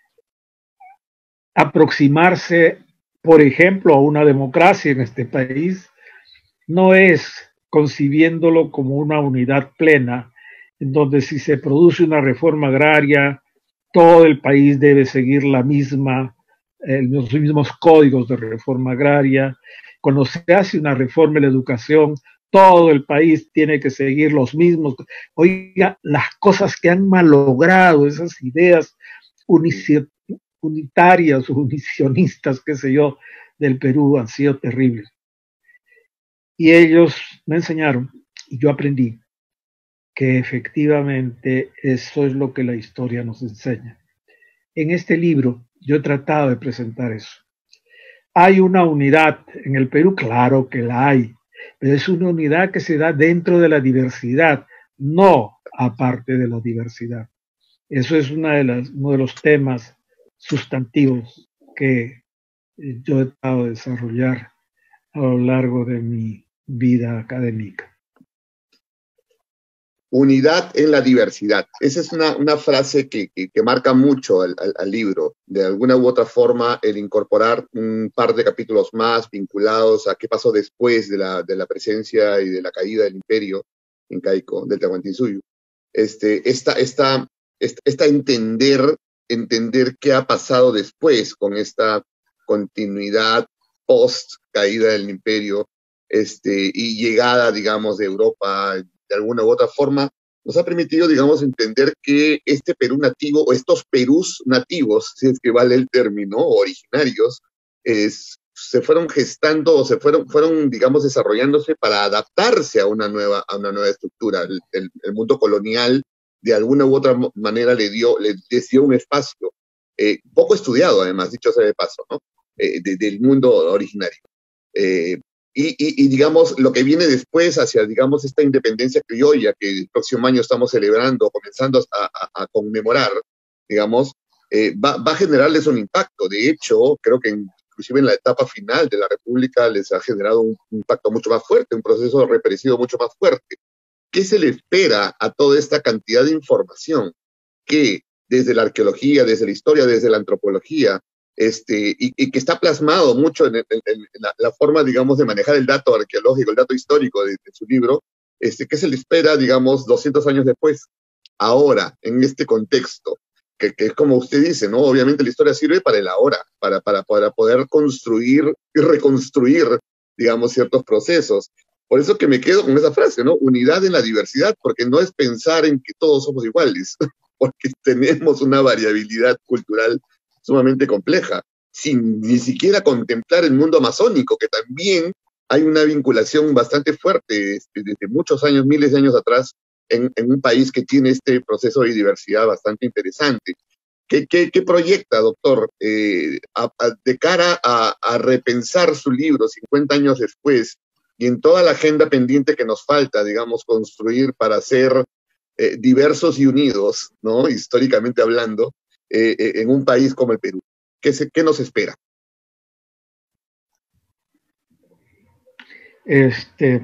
aproximarse, por ejemplo, a una democracia en este país, no es concibiéndolo como una unidad plena, en donde si se produce una reforma agraria, todo el país debe seguir la misma, eh, los mismos códigos de reforma agraria. Cuando se hace una reforma en la educación, todo el país tiene que seguir los mismos. Oiga, las cosas que han malogrado esas ideas unitarias o unicionistas, qué sé yo, del Perú han sido terribles. Y ellos me enseñaron, y yo aprendí, que efectivamente eso es lo que la historia nos enseña. En este libro yo he tratado de presentar eso. ¿Hay una unidad en el Perú? Claro que la hay, pero es una unidad que se da dentro de la diversidad, no aparte de la diversidad. Eso es una de las, uno de los temas sustantivos que yo he tratado de desarrollar a lo largo de mi vida académica. Unidad en la diversidad. Esa es una, una frase que, que, que marca mucho al, al, al libro. De alguna u otra forma, el incorporar un par de capítulos más vinculados a qué pasó después de la, de la presencia y de la caída del imperio incaico, del Tahuantinsuyo. Este, esta, esta, esta, esta entender, entender qué ha pasado después con esta continuidad post caída del imperio este, y llegada, digamos, de Europa de alguna u otra forma, nos ha permitido, digamos, entender que este Perú nativo, o estos Perús nativos, si es que vale el término, originarios, es, se fueron gestando, o se fueron, fueron, digamos, desarrollándose para adaptarse a una nueva, a una nueva estructura. El, el, el mundo colonial, de alguna u otra manera, le dio, le, les dio un espacio, eh, poco estudiado, además, dicho sea de paso, ¿no? Eh, de, del mundo originario. Eh, Y, y, y, digamos, lo que viene después hacia, digamos, esta independencia criolla que el próximo año estamos celebrando, comenzando a, a, a conmemorar, digamos, eh, va, va a generarles un impacto. De hecho, creo que inclusive en la etapa final de la República les ha generado un impacto mucho más fuerte, un proceso represivo mucho más fuerte. ¿Qué se le espera a toda esta cantidad de información que desde la arqueología, desde la historia, desde la antropología, Este, y, y que está plasmado mucho en, en, en la, la forma, digamos, de manejar el dato arqueológico, el dato histórico de, de su libro, este, ¿qué se le espera, digamos, doscientos años después? Ahora, en este contexto, que, que es como usted dice, ¿no? Obviamente la historia sirve para el ahora, para, para, para poder construir y reconstruir, digamos, ciertos procesos. Por eso que me quedo con esa frase, ¿no? Unidad en la diversidad, porque no es pensar en que todos somos iguales, porque tenemos una variabilidad cultural sumamente compleja, sin ni siquiera contemplar el mundo amazónico, que también hay una vinculación bastante fuerte este, desde muchos años, miles de años atrás, en, en un país que tiene este proceso de diversidad bastante interesante. ¿Qué, qué, qué proyecta, doctor, eh, a, a, de cara a, a repensar su libro cincuenta años después y en toda la agenda pendiente que nos falta, digamos, construir para ser eh, diversos y unidos, ¿no? Históricamente hablando, eh, eh, en un país como el Perú? ¿Qué, se, qué nos espera? Este,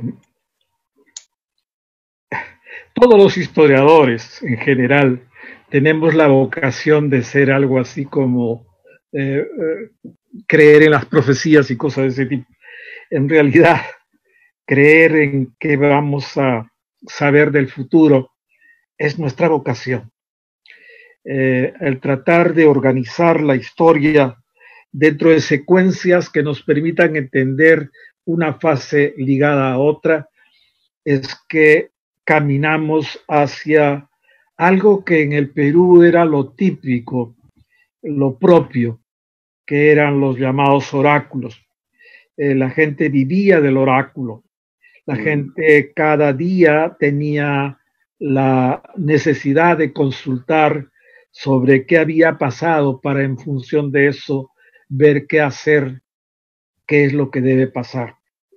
todos los historiadores en general tenemos la vocación de ser algo así como eh, eh, creer en las profecías y cosas de ese tipo. En realidad, creer en que vamos a saber del futuro es nuestra vocación. Eh, el tratar de organizar la historia dentro de secuencias que nos permitan entender una fase ligada a otra, es que caminamos hacia algo que en el Perú era lo típico, lo propio, que eran los llamados oráculos. Eh, la gente vivía del oráculo. La mm. gente cada día tenía la necesidad de consultar sobre qué había pasado para en función de eso ver qué hacer, qué es lo que debe pasar.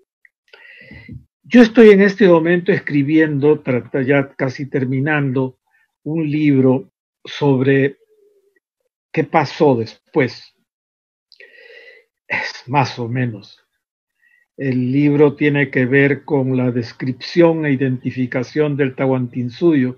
Yo estoy en este momento escribiendo, ya casi terminando, un libro sobre qué pasó después. Es más o menos. El libro tiene que ver con la descripción e identificación del Tahuantinsuyo,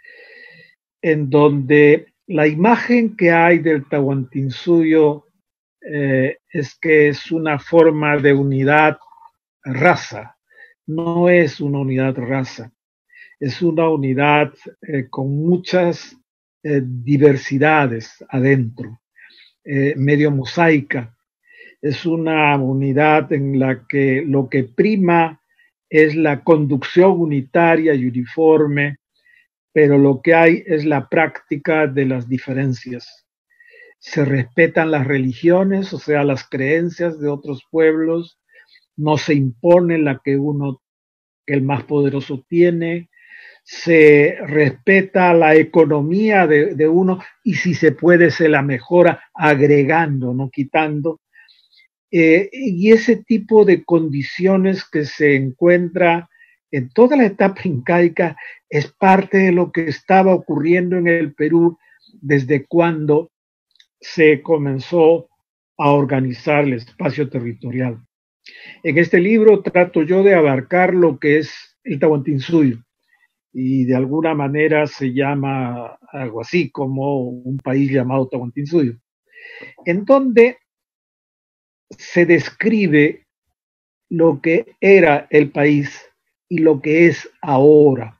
en donde la imagen que hay del Tahuantinsuyo eh, es que es una forma de unidad raza. No es una unidad raza, es una unidad eh, con muchas eh, diversidades adentro, eh, medio mosaica. Es una unidad en la que lo que prima es la conducción unitaria y uniforme, pero lo que hay es la práctica de las diferencias. Se respetan las religiones, o sea, las creencias de otros pueblos, no se impone la que uno, que el más poderoso tiene, se respeta la economía de, de uno y si se puede se la mejora agregando, no quitando. Eh, y ese tipo de condiciones que se encuentra en toda la etapa incaica es parte de lo que estaba ocurriendo en el Perú desde cuando se comenzó a organizar el espacio territorial. En este libro trato yo de abarcar lo que es el Tahuantinsuyo y de alguna manera se llama algo así como un país llamado Tahuantinsuyo, en donde se describe lo que era el país y lo que es ahora.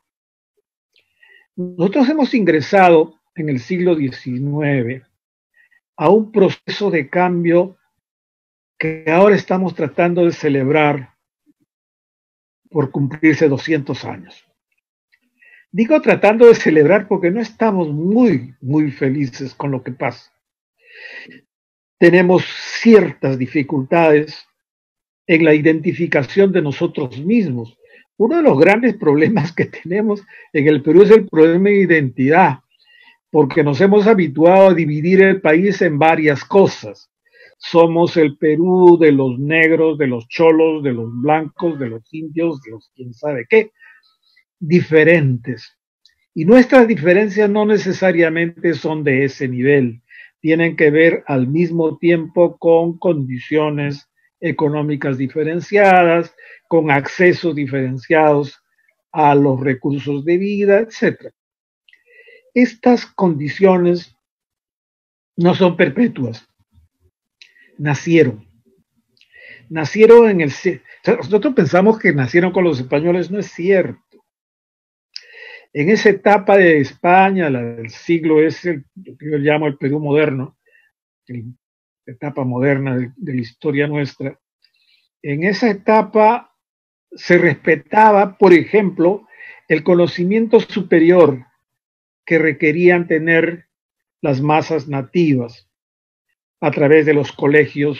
Nosotros hemos ingresado en el siglo diecinueve a un proceso de cambio que ahora estamos tratando de celebrar por cumplirse doscientos años. Digo tratando de celebrar porque no estamos muy, muy felices con lo que pasa. Tenemos ciertas dificultades en la identificación de nosotros mismos. Uno de los grandes problemas que tenemos en el Perú es el problema de identidad, porque nos hemos habituado a dividir el país en varias cosas. Somos el Perú de los negros, de los cholos, de los blancos, de los indios, de los quién sabe qué, diferentes. Y nuestras diferencias no necesariamente son de ese nivel, tienen que ver al mismo tiempo con condiciones económicas diferenciadas, con accesos diferenciados a los recursos de vida, etcétera. Estas condiciones no son perpetuas, nacieron. Nacieron en el... O sea, nosotros pensamos que nacieron con los españoles, no es cierto. En esa etapa de España, la del siglo ese, lo que yo llamo el Perú moderno, la etapa moderna de, de la historia nuestra, en esa etapa se respetaba, por ejemplo, el conocimiento superior que requerían tener las masas nativas a través de los colegios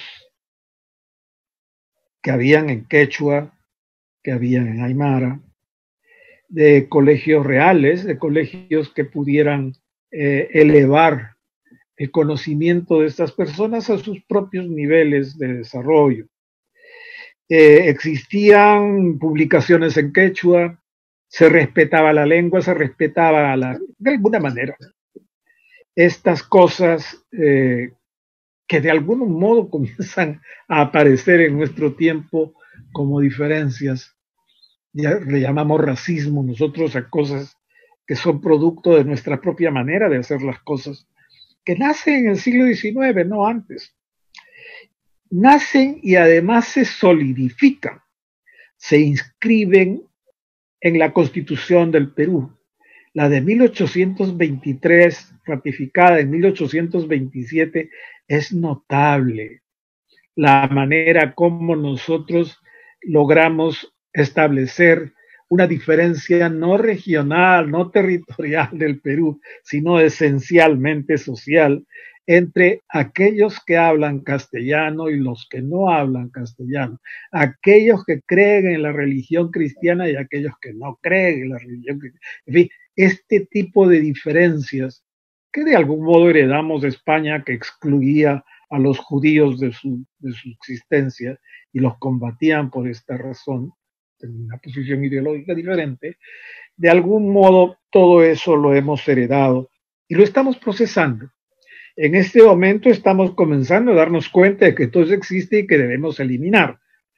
que habían en quechua, que habían en aymara, de colegios reales, de colegios que pudieran eh, elevar el conocimiento de estas personas a sus propios niveles de desarrollo. Eh, existían publicaciones en quechua, se respetaba la lengua, se respetaba la, de alguna manera. Estas cosas eh, que de algún modo comienzan a aparecer en nuestro tiempo como diferencias, ya le llamamos racismo nosotros a cosas que son producto de nuestra propia manera de hacer las cosas, que nacen en el siglo diecinueve, no antes. Nacen y además se solidifican, se inscriben en la Constitución del Perú. La de mil ochocientos veintitrés, ratificada en mil ochocientos veintisiete, es notable. La manera como nosotros logramos establecer una diferencia no regional, no territorial del Perú, sino esencialmente social, entre aquellos que hablan castellano y los que no hablan castellano, aquellos que creen en la religión cristiana y aquellos que no creen en la religión cristiana. En fin, este tipo de diferencias que de algún modo heredamos de España, que excluía a los judíos de su, de su existencia y los combatían por esta razón, en una posición ideológica diferente, de algún modo todo eso lo hemos heredado y lo estamos procesando. En este momento estamos comenzando a darnos cuenta de que todo eso existe y que debemos eliminar.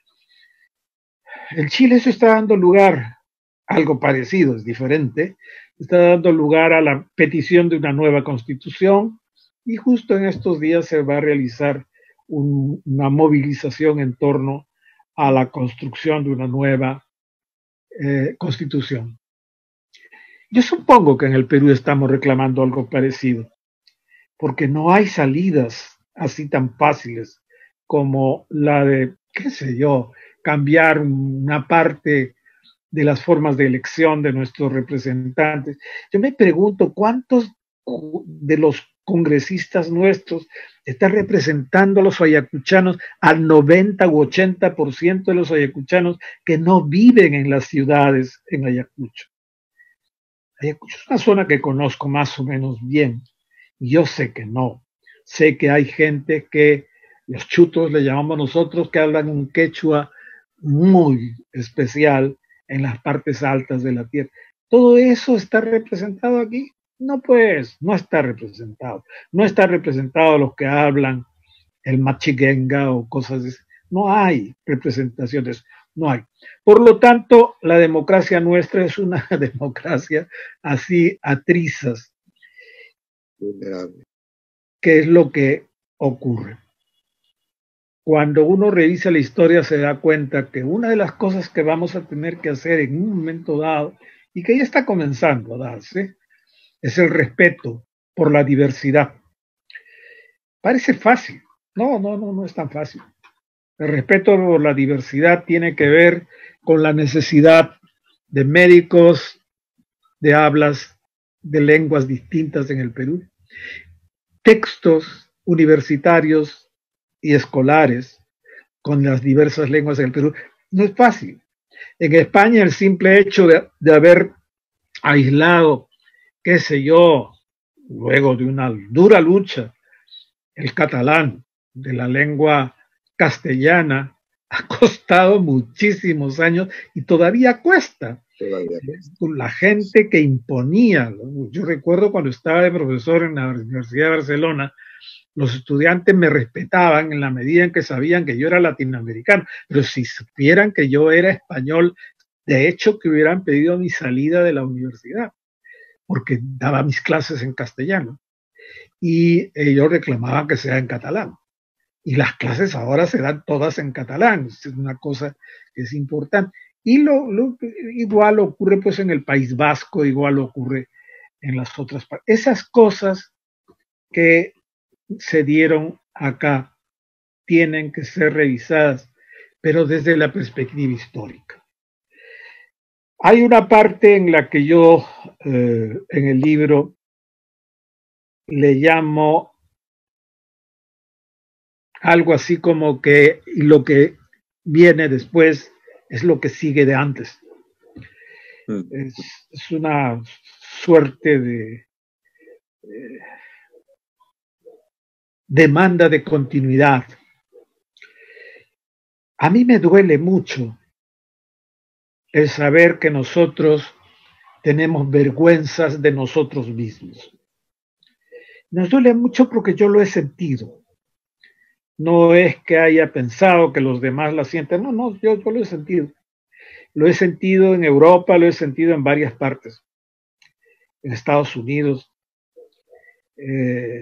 En Chile eso está dando lugar a algo parecido, es diferente, está dando lugar a la petición de una nueva constitución y justo en estos días se va a realizar un, una movilización en torno a la construcción de una nueva eh, constitución. Yo supongo que en el Perú estamos reclamando algo parecido, porque no hay salidas así tan fáciles como la de, qué sé yo, cambiar una parte de las formas de elección de nuestros representantes. Yo me pregunto cuántos de los congresistas nuestros están representando a los ayacuchanos, al noventa u ochenta por ciento de los ayacuchanos que no viven en las ciudades en Ayacucho. Ayacucho es una zona que conozco más o menos bien, y yo sé que no. Sé que hay gente que, los chutos le llamamos nosotros, que hablan un quechua muy especial en las partes altas de la tierra. ¿Todo eso está representado aquí? No, pues, no está representado. No está representado los que hablan el machiguenga o cosas así. No hay representaciones, no hay. Por lo tanto, la democracia nuestra es una democracia así a trizas. ¿Qué es lo que ocurre? Cuando uno revisa la historia se da cuenta que una de las cosas que vamos a tener que hacer en un momento dado, y que ya está comenzando a darse, es el respeto por la diversidad. Parece fácil. No, no, no, no es tan fácil. El respeto por la diversidad tiene que ver con la necesidad de médicos, de hablas, de lenguas distintas en el Perú, textos universitarios y escolares con las diversas lenguas en el Perú. No es fácil. En España el simple hecho de, de haber aislado, qué sé yo, luego de una dura lucha, el catalán de la lengua castellana, ha costado muchísimos años y todavía cuesta. Todavía. La gente que imponía, yo recuerdo cuando estaba de profesor en la Universidad de Barcelona, los estudiantes me respetaban en la medida en que sabían que yo era latinoamericano, pero si supieran que yo era español, de hecho que hubieran pedido mi salida de la universidad, porque daba mis clases en castellano y ellos reclamaban que sea en catalán. Y las clases ahora se dan todas en catalán, es una cosa que es importante. Y lo, lo, igual ocurre pues en el País Vasco, igual ocurre en las otras partes. Esas cosas que se dieron acá tienen que ser revisadas, pero desde la perspectiva histórica. Hay una parte en la que yo eh, en el libro le llamo algo así como que lo que viene después es lo que sigue de antes. Mm. Es, es una suerte de, eh, demanda de continuidad. A mí me duele mucho el saber que nosotros tenemos vergüenzas de nosotros mismos. Nos duele mucho porque yo lo he sentido. No es que haya pensado que los demás la sienten, no, no, yo, yo lo he sentido. Lo he sentido en Europa, lo he sentido en varias partes. En Estados Unidos. Eh,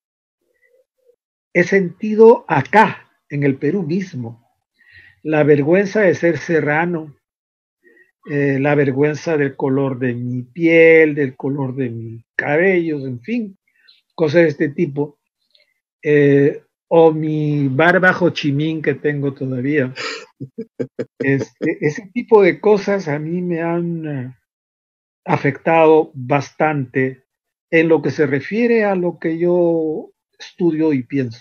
he sentido acá, en el Perú mismo, la vergüenza de ser serrano, eh, la vergüenza del color de mi piel, del color de mis cabellos, en fin, cosas de este tipo. Eh, o mi barba Hochimín que tengo todavía. Este, ese tipo de cosas a mí me han uh, afectado bastante en lo que se refiere a lo que yo estudio y pienso.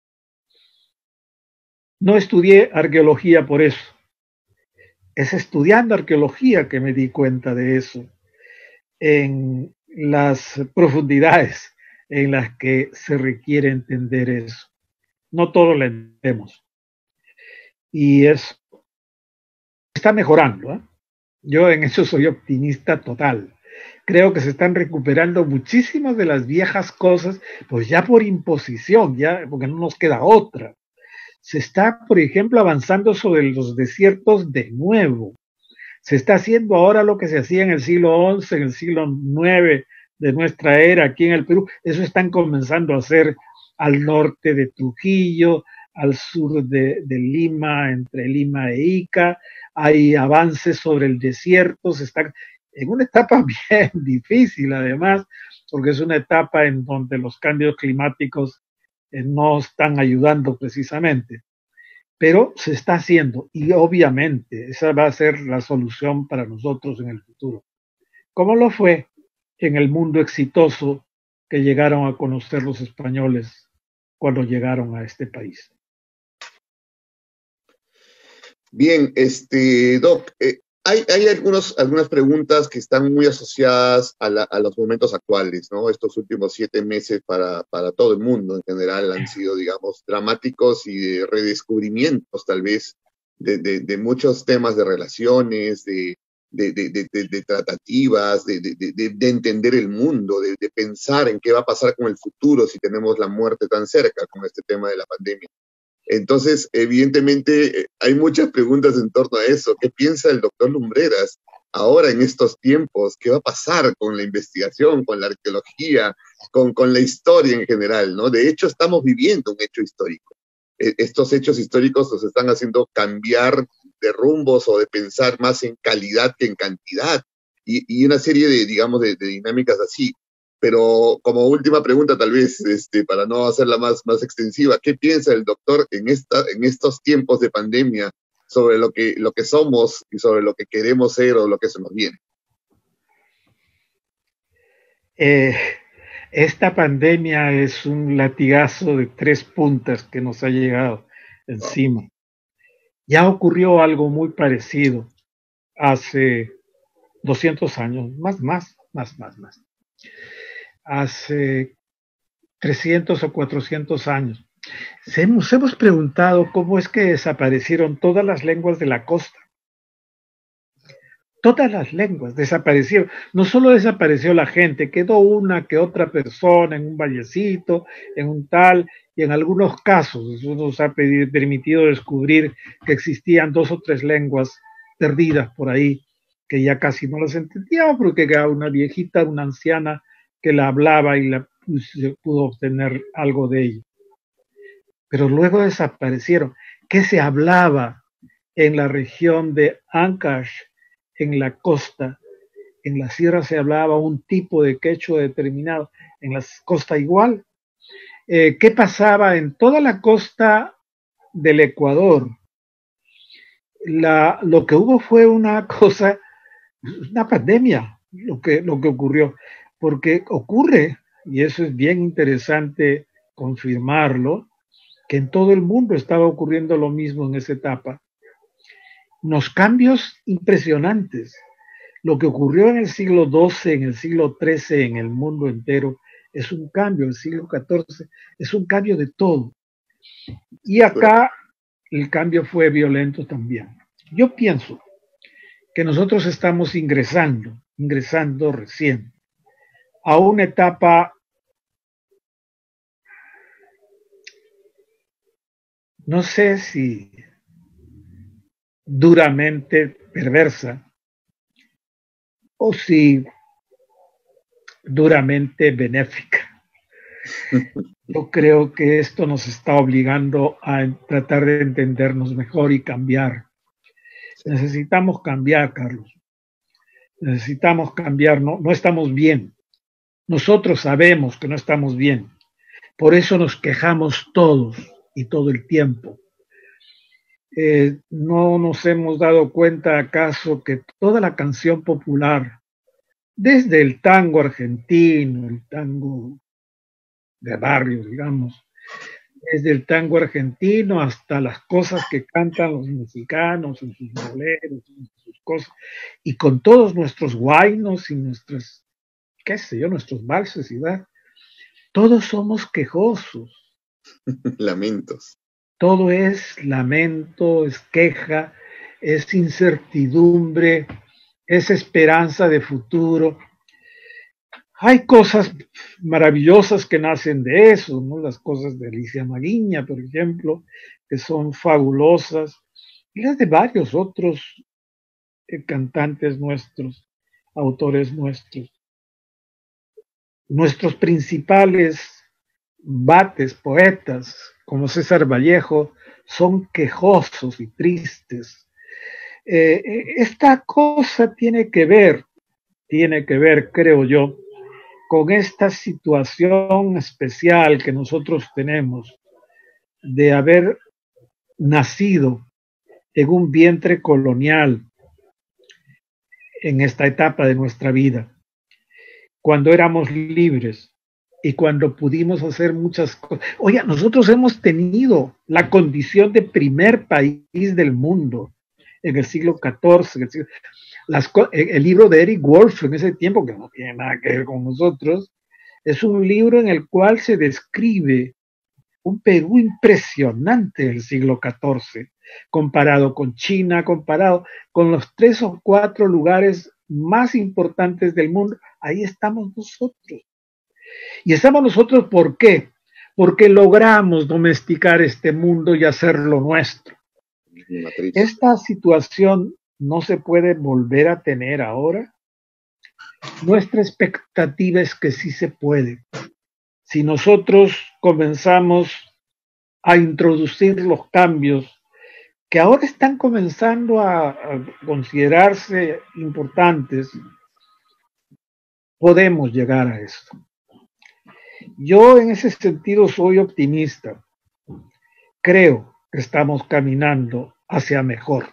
No estudié arqueología por eso. Es estudiando arqueología que me di cuenta de eso, en las profundidades en las que se requiere entender eso. No todo lo entendemos. Y eso está mejorando, ¿eh? Yo en eso soy optimista total. Creo que se están recuperando muchísimas de las viejas cosas, pues ya por imposición, ya porque no nos queda otra. Se está, por ejemplo, avanzando sobre los desiertos de nuevo. Se está haciendo ahora lo que se hacía en el siglo once, en el siglo nueve de nuestra era aquí en el Perú. Eso están comenzando a hacer al norte de Trujillo, al sur de, de Lima, entre Lima e Ica. Hay avances sobre el desierto. Se está en una etapa bien difícil, además, porque es una etapa en donde los cambios climáticos eh, no están ayudando precisamente. Pero se está haciendo y obviamente esa va a ser la solución para nosotros en el futuro. Como lo fue en el mundo exitoso que llegaron a conocer los españoles cuando llegaron a este país. Bien, este, Doc, eh, hay, hay algunos, algunas preguntas que están muy asociadas a, la, a los momentos actuales, ¿no? Estos últimos siete meses para, para todo el mundo en general han sido, digamos, dramáticos y de redescubrimientos, tal vez, de, de, de muchos temas de relaciones, de, de, de, de, de, de tratativas, de, de, de, de entender el mundo, de, de pensar en qué va a pasar con el futuro si tenemos la muerte tan cerca con este tema de la pandemia. Entonces, evidentemente, hay muchas preguntas en torno a eso. ¿Qué piensa el doctor Lumbreras ahora en estos tiempos? ¿Qué va a pasar con la investigación, con la arqueología, con, con la historia en general, ¿no? De hecho, estamos viviendo un hecho histórico. Estos hechos históricos nos están haciendo cambiar de rumbos o de pensar más en calidad que en cantidad. Y, y una serie de, digamos, de, de dinámicas así. Pero como última pregunta, tal vez, este, para no hacerla más, más extensiva, ¿qué piensa el doctor en, esta, en estos tiempos de pandemia sobre lo que, lo que somos y sobre lo que queremos ser o lo que se nos viene? Eh, esta pandemia es un latigazo de tres puntas que nos ha llegado encima. Oh. Ya ocurrió algo muy parecido hace doscientos años, más, más, más, más, más. Hace trescientos o cuatrocientos años. Se nos hemos preguntado cómo es que desaparecieron todas las lenguas de la costa. Todas las lenguas desaparecieron. No solo desapareció la gente, quedó una que otra persona en un vallecito, en un tal, y en algunos casos eso nos ha permitido descubrir que existían dos o tres lenguas perdidas por ahí, que ya casi no las entendíamos, porque era una viejita, una anciana, que la hablaba y la, pues, pudo obtener algo de ella. Pero luego desaparecieron. ¿Qué se hablaba en la región de Ancash, en la costa? En la sierra se hablaba un tipo de quechua determinado, en la costa igual. Eh, ¿Qué pasaba en toda la costa del Ecuador? La, lo que hubo fue una cosa, una pandemia, lo que, lo que ocurrió. Porque ocurre, y eso es bien interesante confirmarlo, que en todo el mundo estaba ocurriendo lo mismo en esa etapa. Unos cambios impresionantes. Lo que ocurrió en el siglo doce, en el siglo trece, en el mundo entero, es un cambio, el siglo catorce es un cambio de todo. Y acá el cambio fue violento también. Yo pienso que nosotros estamos ingresando, ingresando recién a una etapa, no sé si duramente perversa o si duramente benéfica. Yo creo que esto nos está obligando a tratar de entendernos mejor y cambiar. Necesitamos cambiar, Carlos. Necesitamos cambiar. No, no estamos bien. Nosotros sabemos que no estamos bien. Por eso nos quejamos todos y todo el tiempo. Eh, ¿no nos hemos dado cuenta acaso que toda la canción popular, desde el tango argentino, el tango de barrio, digamos, desde el tango argentino hasta las cosas que cantan los mexicanos en sus boleros, en sus cosas, y con todos nuestros guainos y nuestras, qué sé yo, nuestros valses y da, todos somos quejosos. Lamentos. Todo es lamento, es queja, es incertidumbre, es esperanza de futuro. Hay cosas maravillosas que nacen de eso, ¿no? Las cosas de Alicia Maguiña, por ejemplo, que son fabulosas, y las de varios otros eh, cantantes nuestros, autores nuestros. Nuestros principales bates, poetas, como César Vallejo, son quejosos y tristes. Eh, esta cosa tiene que ver, tiene que ver, creo yo, con esta situación especial que nosotros tenemos de haber nacido en un vientre colonial en esta etapa de nuestra vida, cuando éramos libres y cuando pudimos hacer muchas cosas. Oye, nosotros hemos tenido la condición de primer país del mundo en el siglo catorce. El, siglo, las, el libro de Eric Wolf en ese tiempo, que no tiene nada que ver con nosotros, es un libro en el cual se describe un Perú impresionante del siglo catorce, comparado con China, comparado con los tres o cuatro lugares más importantes del mundo. Ahí estamos nosotros. Y estamos nosotros, ¿por qué? Porque logramos domesticar este mundo y hacerlo nuestro. Esta situación no se puede volver a tener ahora. Nuestra expectativa es que sí se puede. Si nosotros comenzamos a introducir los cambios que ahora están comenzando a, a considerarse importantes, podemos llegar a esto. Yo en ese sentido soy optimista. Creo que estamos caminando hacia mejor.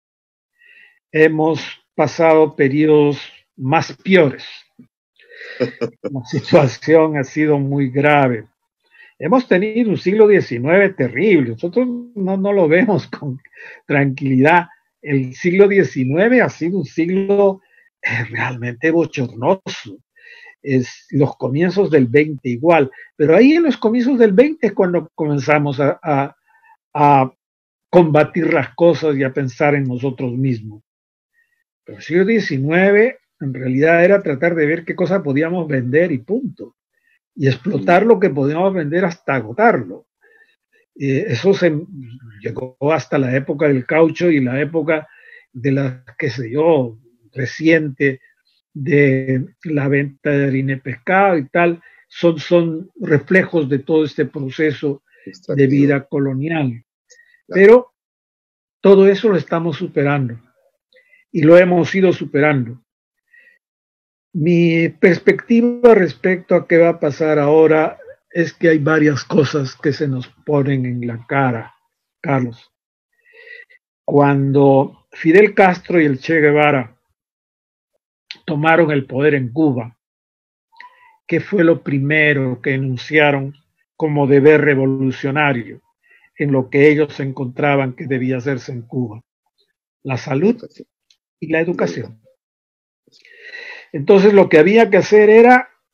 Hemos pasado periodos más peores. La situación ha sido muy grave. Hemos tenido un siglo diecinueve terrible. Nosotros no, no lo vemos con tranquilidad. El siglo diecinueve ha sido un siglo eh, realmente bochornoso. Es los comienzos del veinte igual, pero ahí en los comienzos del veinte es cuando comenzamos a, a, a combatir las cosas y a pensar en nosotros mismos. Pero el siglo diecinueve en realidad era tratar de ver qué cosa podíamos vender y punto, y explotar lo que podíamos vender hasta agotarlo. Eh, eso se llegó hasta la época del caucho y la época de la, qué sé yo, reciente, de la venta de harina y pescado y tal, son, son reflejos de todo este proceso de vida colonial. Pero todo eso lo estamos superando y lo hemos ido superando. Mi perspectiva respecto a qué va a pasar ahora es que hay varias cosas que se nos ponen en la cara, Carlos. Cuando Fidel Castro y el Che Guevara tomaron el poder en Cuba, ¿qué fue lo primero que enunciaron como deber revolucionario en lo que ellos encontraban que debía hacerse en Cuba? La salud y la educación. Entonces lo que había que hacer era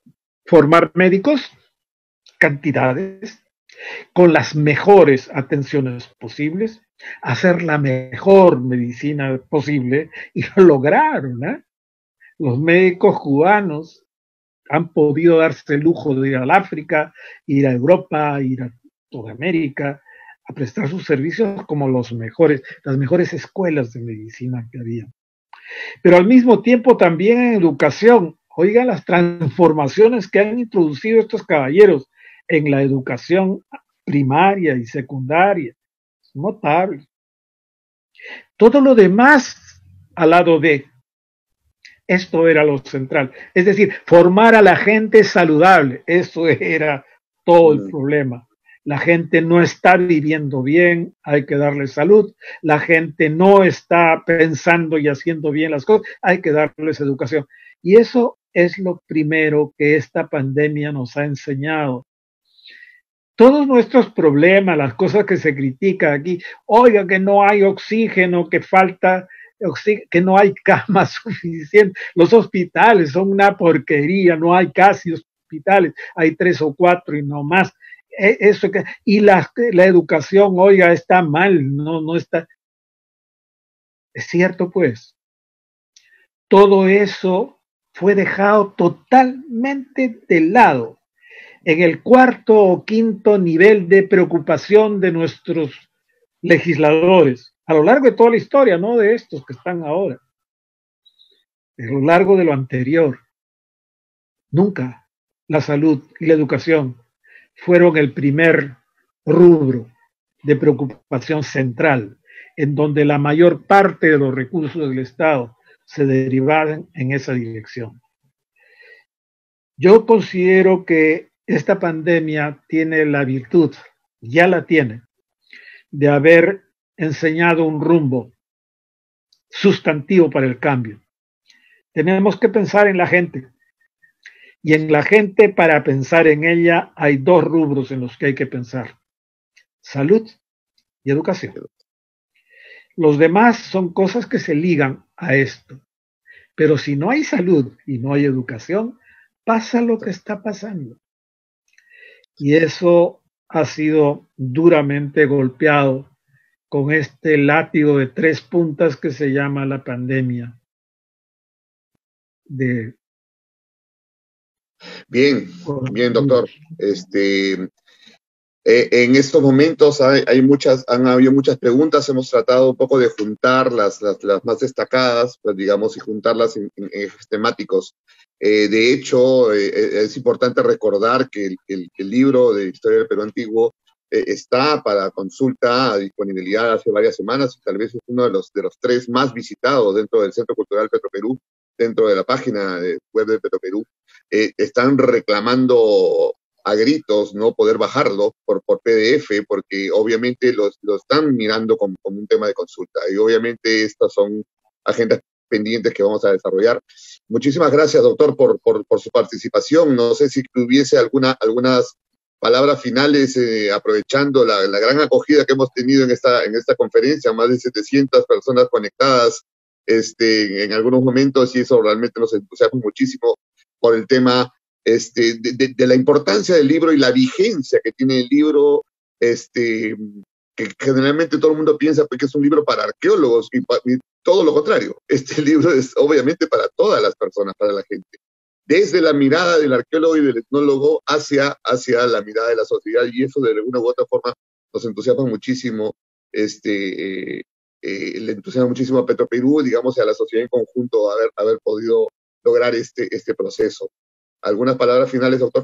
formar médicos, cantidades, con las mejores atenciones posibles, hacer la mejor medicina posible, y lo lograron, ¿eh? Los médicos cubanos han podido darse el lujo de ir al África, ir a Europa, ir a toda América, a prestar sus servicios como los mejores, las mejores escuelas de medicina que había. Pero al mismo tiempo también en educación, oigan las transformaciones que han introducido estos caballeros en la educación primaria y secundaria, notable. Todo lo demás al lado de esto era lo central, es decir, formar a la gente saludable, eso era todo el problema. La gente no está viviendo bien, hay que darle salud. La gente no está pensando y haciendo bien las cosas, hay que darles educación. Y eso es lo primero que esta pandemia nos ha enseñado. Todos nuestros problemas, las cosas que se critican aquí, oiga, que no hay oxígeno, que falta oxígeno, que no hay camas suficientes, los hospitales son una porquería, no hay casi hospitales, hay tres o cuatro y no más. Eso que, y la, la educación, oiga, está mal, no, no está. Es cierto, pues. Todo eso fue dejado totalmente de lado en el cuarto o quinto nivel de preocupación de nuestros legisladores, a lo largo de toda la historia, no de estos que están ahora, a lo largo de lo anterior. Nunca la salud y la educación fueron el primer rubro de preocupación central, en donde la mayor parte de los recursos del Estado se derivaban en esa dirección. Yo considero que esta pandemia tiene la virtud, ya la tiene, de haber enseñado un rumbo sustantivo para el cambio. Tenemos que pensar en la gente. Y en la gente, para pensar en ella, hay dos rubros en los que hay que pensar: salud y educación. Los demás son cosas que se ligan a esto. Pero si no hay salud y no hay educación, pasa lo que está pasando. Y eso ha sido duramente golpeado con este látigo de tres puntas que se llama la pandemia. De Bien, bien, doctor. Este, eh, en estos momentos hay, hay muchas, han habido muchas preguntas. Hemos tratado un poco de juntar las, las, las más destacadas, pues, digamos, y juntarlas en, en ejes temáticos. Eh, de hecho, eh, es importante recordar que el, el, el libro de Historia del Perú Antiguo eh, está para consulta a disponibilidad hace varias semanas, y tal vez es uno de los, de los tres más visitados dentro del Centro Cultural Petroperú, dentro de la página web de Petroperú. Eh, están reclamando a gritos no poder bajarlo por, por P D F, porque obviamente los, lo están mirando como, como un tema de consulta, y obviamente estas son agendas pendientes que vamos a desarrollar. Muchísimas gracias, doctor, por, por, por su participación. No sé si hubiese alguna, algunas palabras finales, eh, aprovechando la, la gran acogida que hemos tenido en esta, en esta conferencia, más de setecientas personas conectadas este, en algunos momentos, y eso realmente nos entusiasma muchísimo por el tema este, de, de, de la importancia del libro y la vigencia que tiene el libro, este, que generalmente todo el mundo piensa que es un libro para arqueólogos, y, y todo lo contrario. Este libro es obviamente para todas las personas, para la gente, desde la mirada del arqueólogo y del etnólogo hacia, hacia la mirada de la sociedad, y eso de alguna u otra forma nos entusiasma muchísimo, este, eh, eh, le entusiasma muchísimo a Petroperú, digamos, y a la sociedad en conjunto haber, haber podido lograr este, este proceso. ¿Algunas palabras finales, doctor?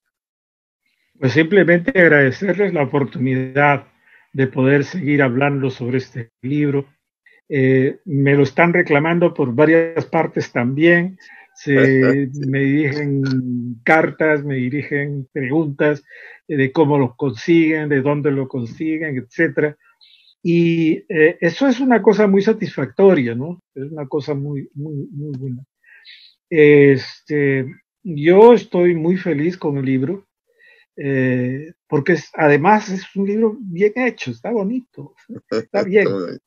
Pues simplemente agradecerles la oportunidad de poder seguir hablando sobre este libro. Eh, me lo están reclamando por varias partes también. Se me dirigen cartas, me dirigen preguntas de cómo lo consiguen, de dónde lo consiguen, etcétera. Y eh, eso es una cosa muy satisfactoria, ¿no? Es una cosa muy, muy, muy buena. Este, yo estoy muy feliz con el libro, eh, porque es, además es un libro bien hecho, está bonito, está bien.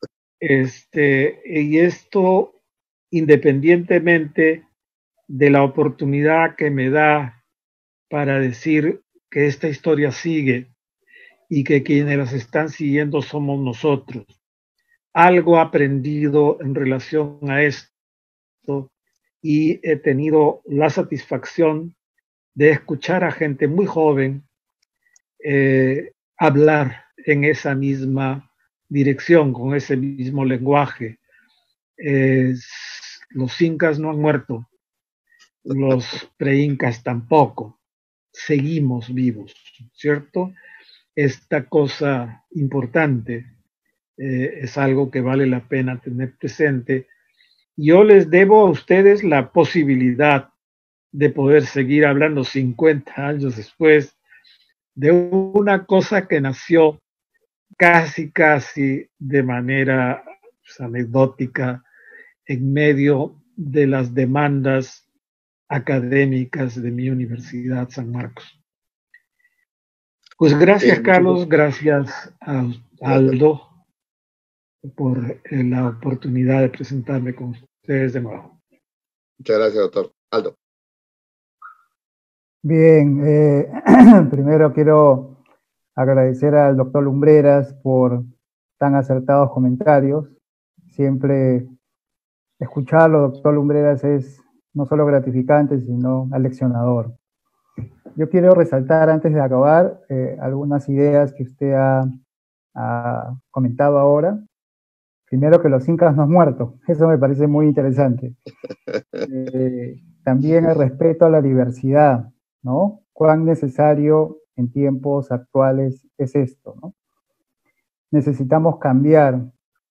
Este, y esto, independientemente de la oportunidad que me da para decir que esta historia sigue y que quienes las están siguiendo somos nosotros. Algo he aprendido en relación a esto y he tenido la satisfacción de escuchar a gente muy joven eh, hablar en esa misma dirección, con ese mismo lenguaje. Eh, los incas no han muerto, los pre-incas tampoco, seguimos vivos, ¿cierto? Esta cosa importante eh, es algo que vale la pena tener presente. Yo les debo a ustedes la posibilidad de poder seguir hablando cincuenta años después de una cosa que nació casi, casi de manera pues, anecdótica en medio de las demandas académicas de mi Universidad San Marcos. Pues gracias, eh, Carlos, gracias a Aldo por eh, la oportunidad de presentarme con ustedes de nuevo. Muchas gracias, doctor. Aldo. Bien, eh, primero quiero agradecer al doctor Lumbreras por tan acertados comentarios. Siempre escucharlo, doctor Lumbreras, es no solo gratificante, sino aleccionador. Yo quiero resaltar, antes de acabar, eh, algunas ideas que usted ha, ha comentado ahora. Primero, que los incas no han muerto. Eso me parece muy interesante. Eh, también el respeto a la diversidad, ¿no? Cuán necesario en tiempos actuales es esto, ¿no? Necesitamos cambiar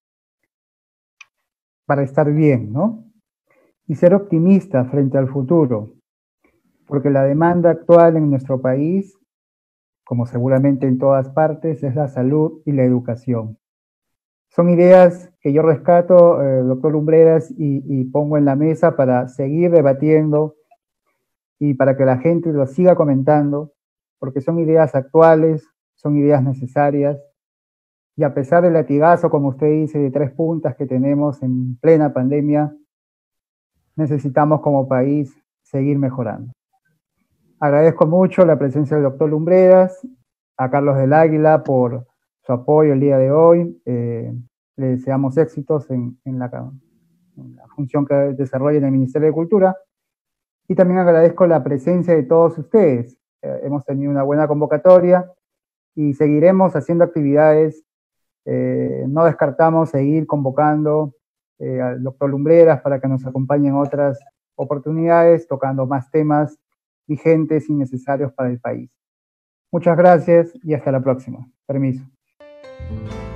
para estar bien, ¿no? Y ser optimistas frente al futuro, porque la demanda actual en nuestro país, como seguramente en todas partes, es la salud y la educación. Son ideas que yo rescato, eh, doctor Lumbreras, y, y pongo en la mesa para seguir debatiendo y para que la gente lo siga comentando, porque son ideas actuales, son ideas necesarias, y a pesar del latigazo, como usted dice, de tres puntas que tenemos en plena pandemia, necesitamos como país seguir mejorando. Agradezco mucho la presencia del doctor Lumbreras, a Carlos del Águila por su apoyo el día de hoy. Eh, le deseamos éxitos en, en, la, en la función que desarrolla en el Ministerio de Cultura. Y también agradezco la presencia de todos ustedes. Eh, hemos tenido una buena convocatoria y seguiremos haciendo actividades. Eh, no descartamos seguir convocando eh, al doctor Lumbreras para que nos acompañe en otras oportunidades, tocando más temas vigentes y necesarios para el país. Muchas gracias y hasta la próxima. Permiso.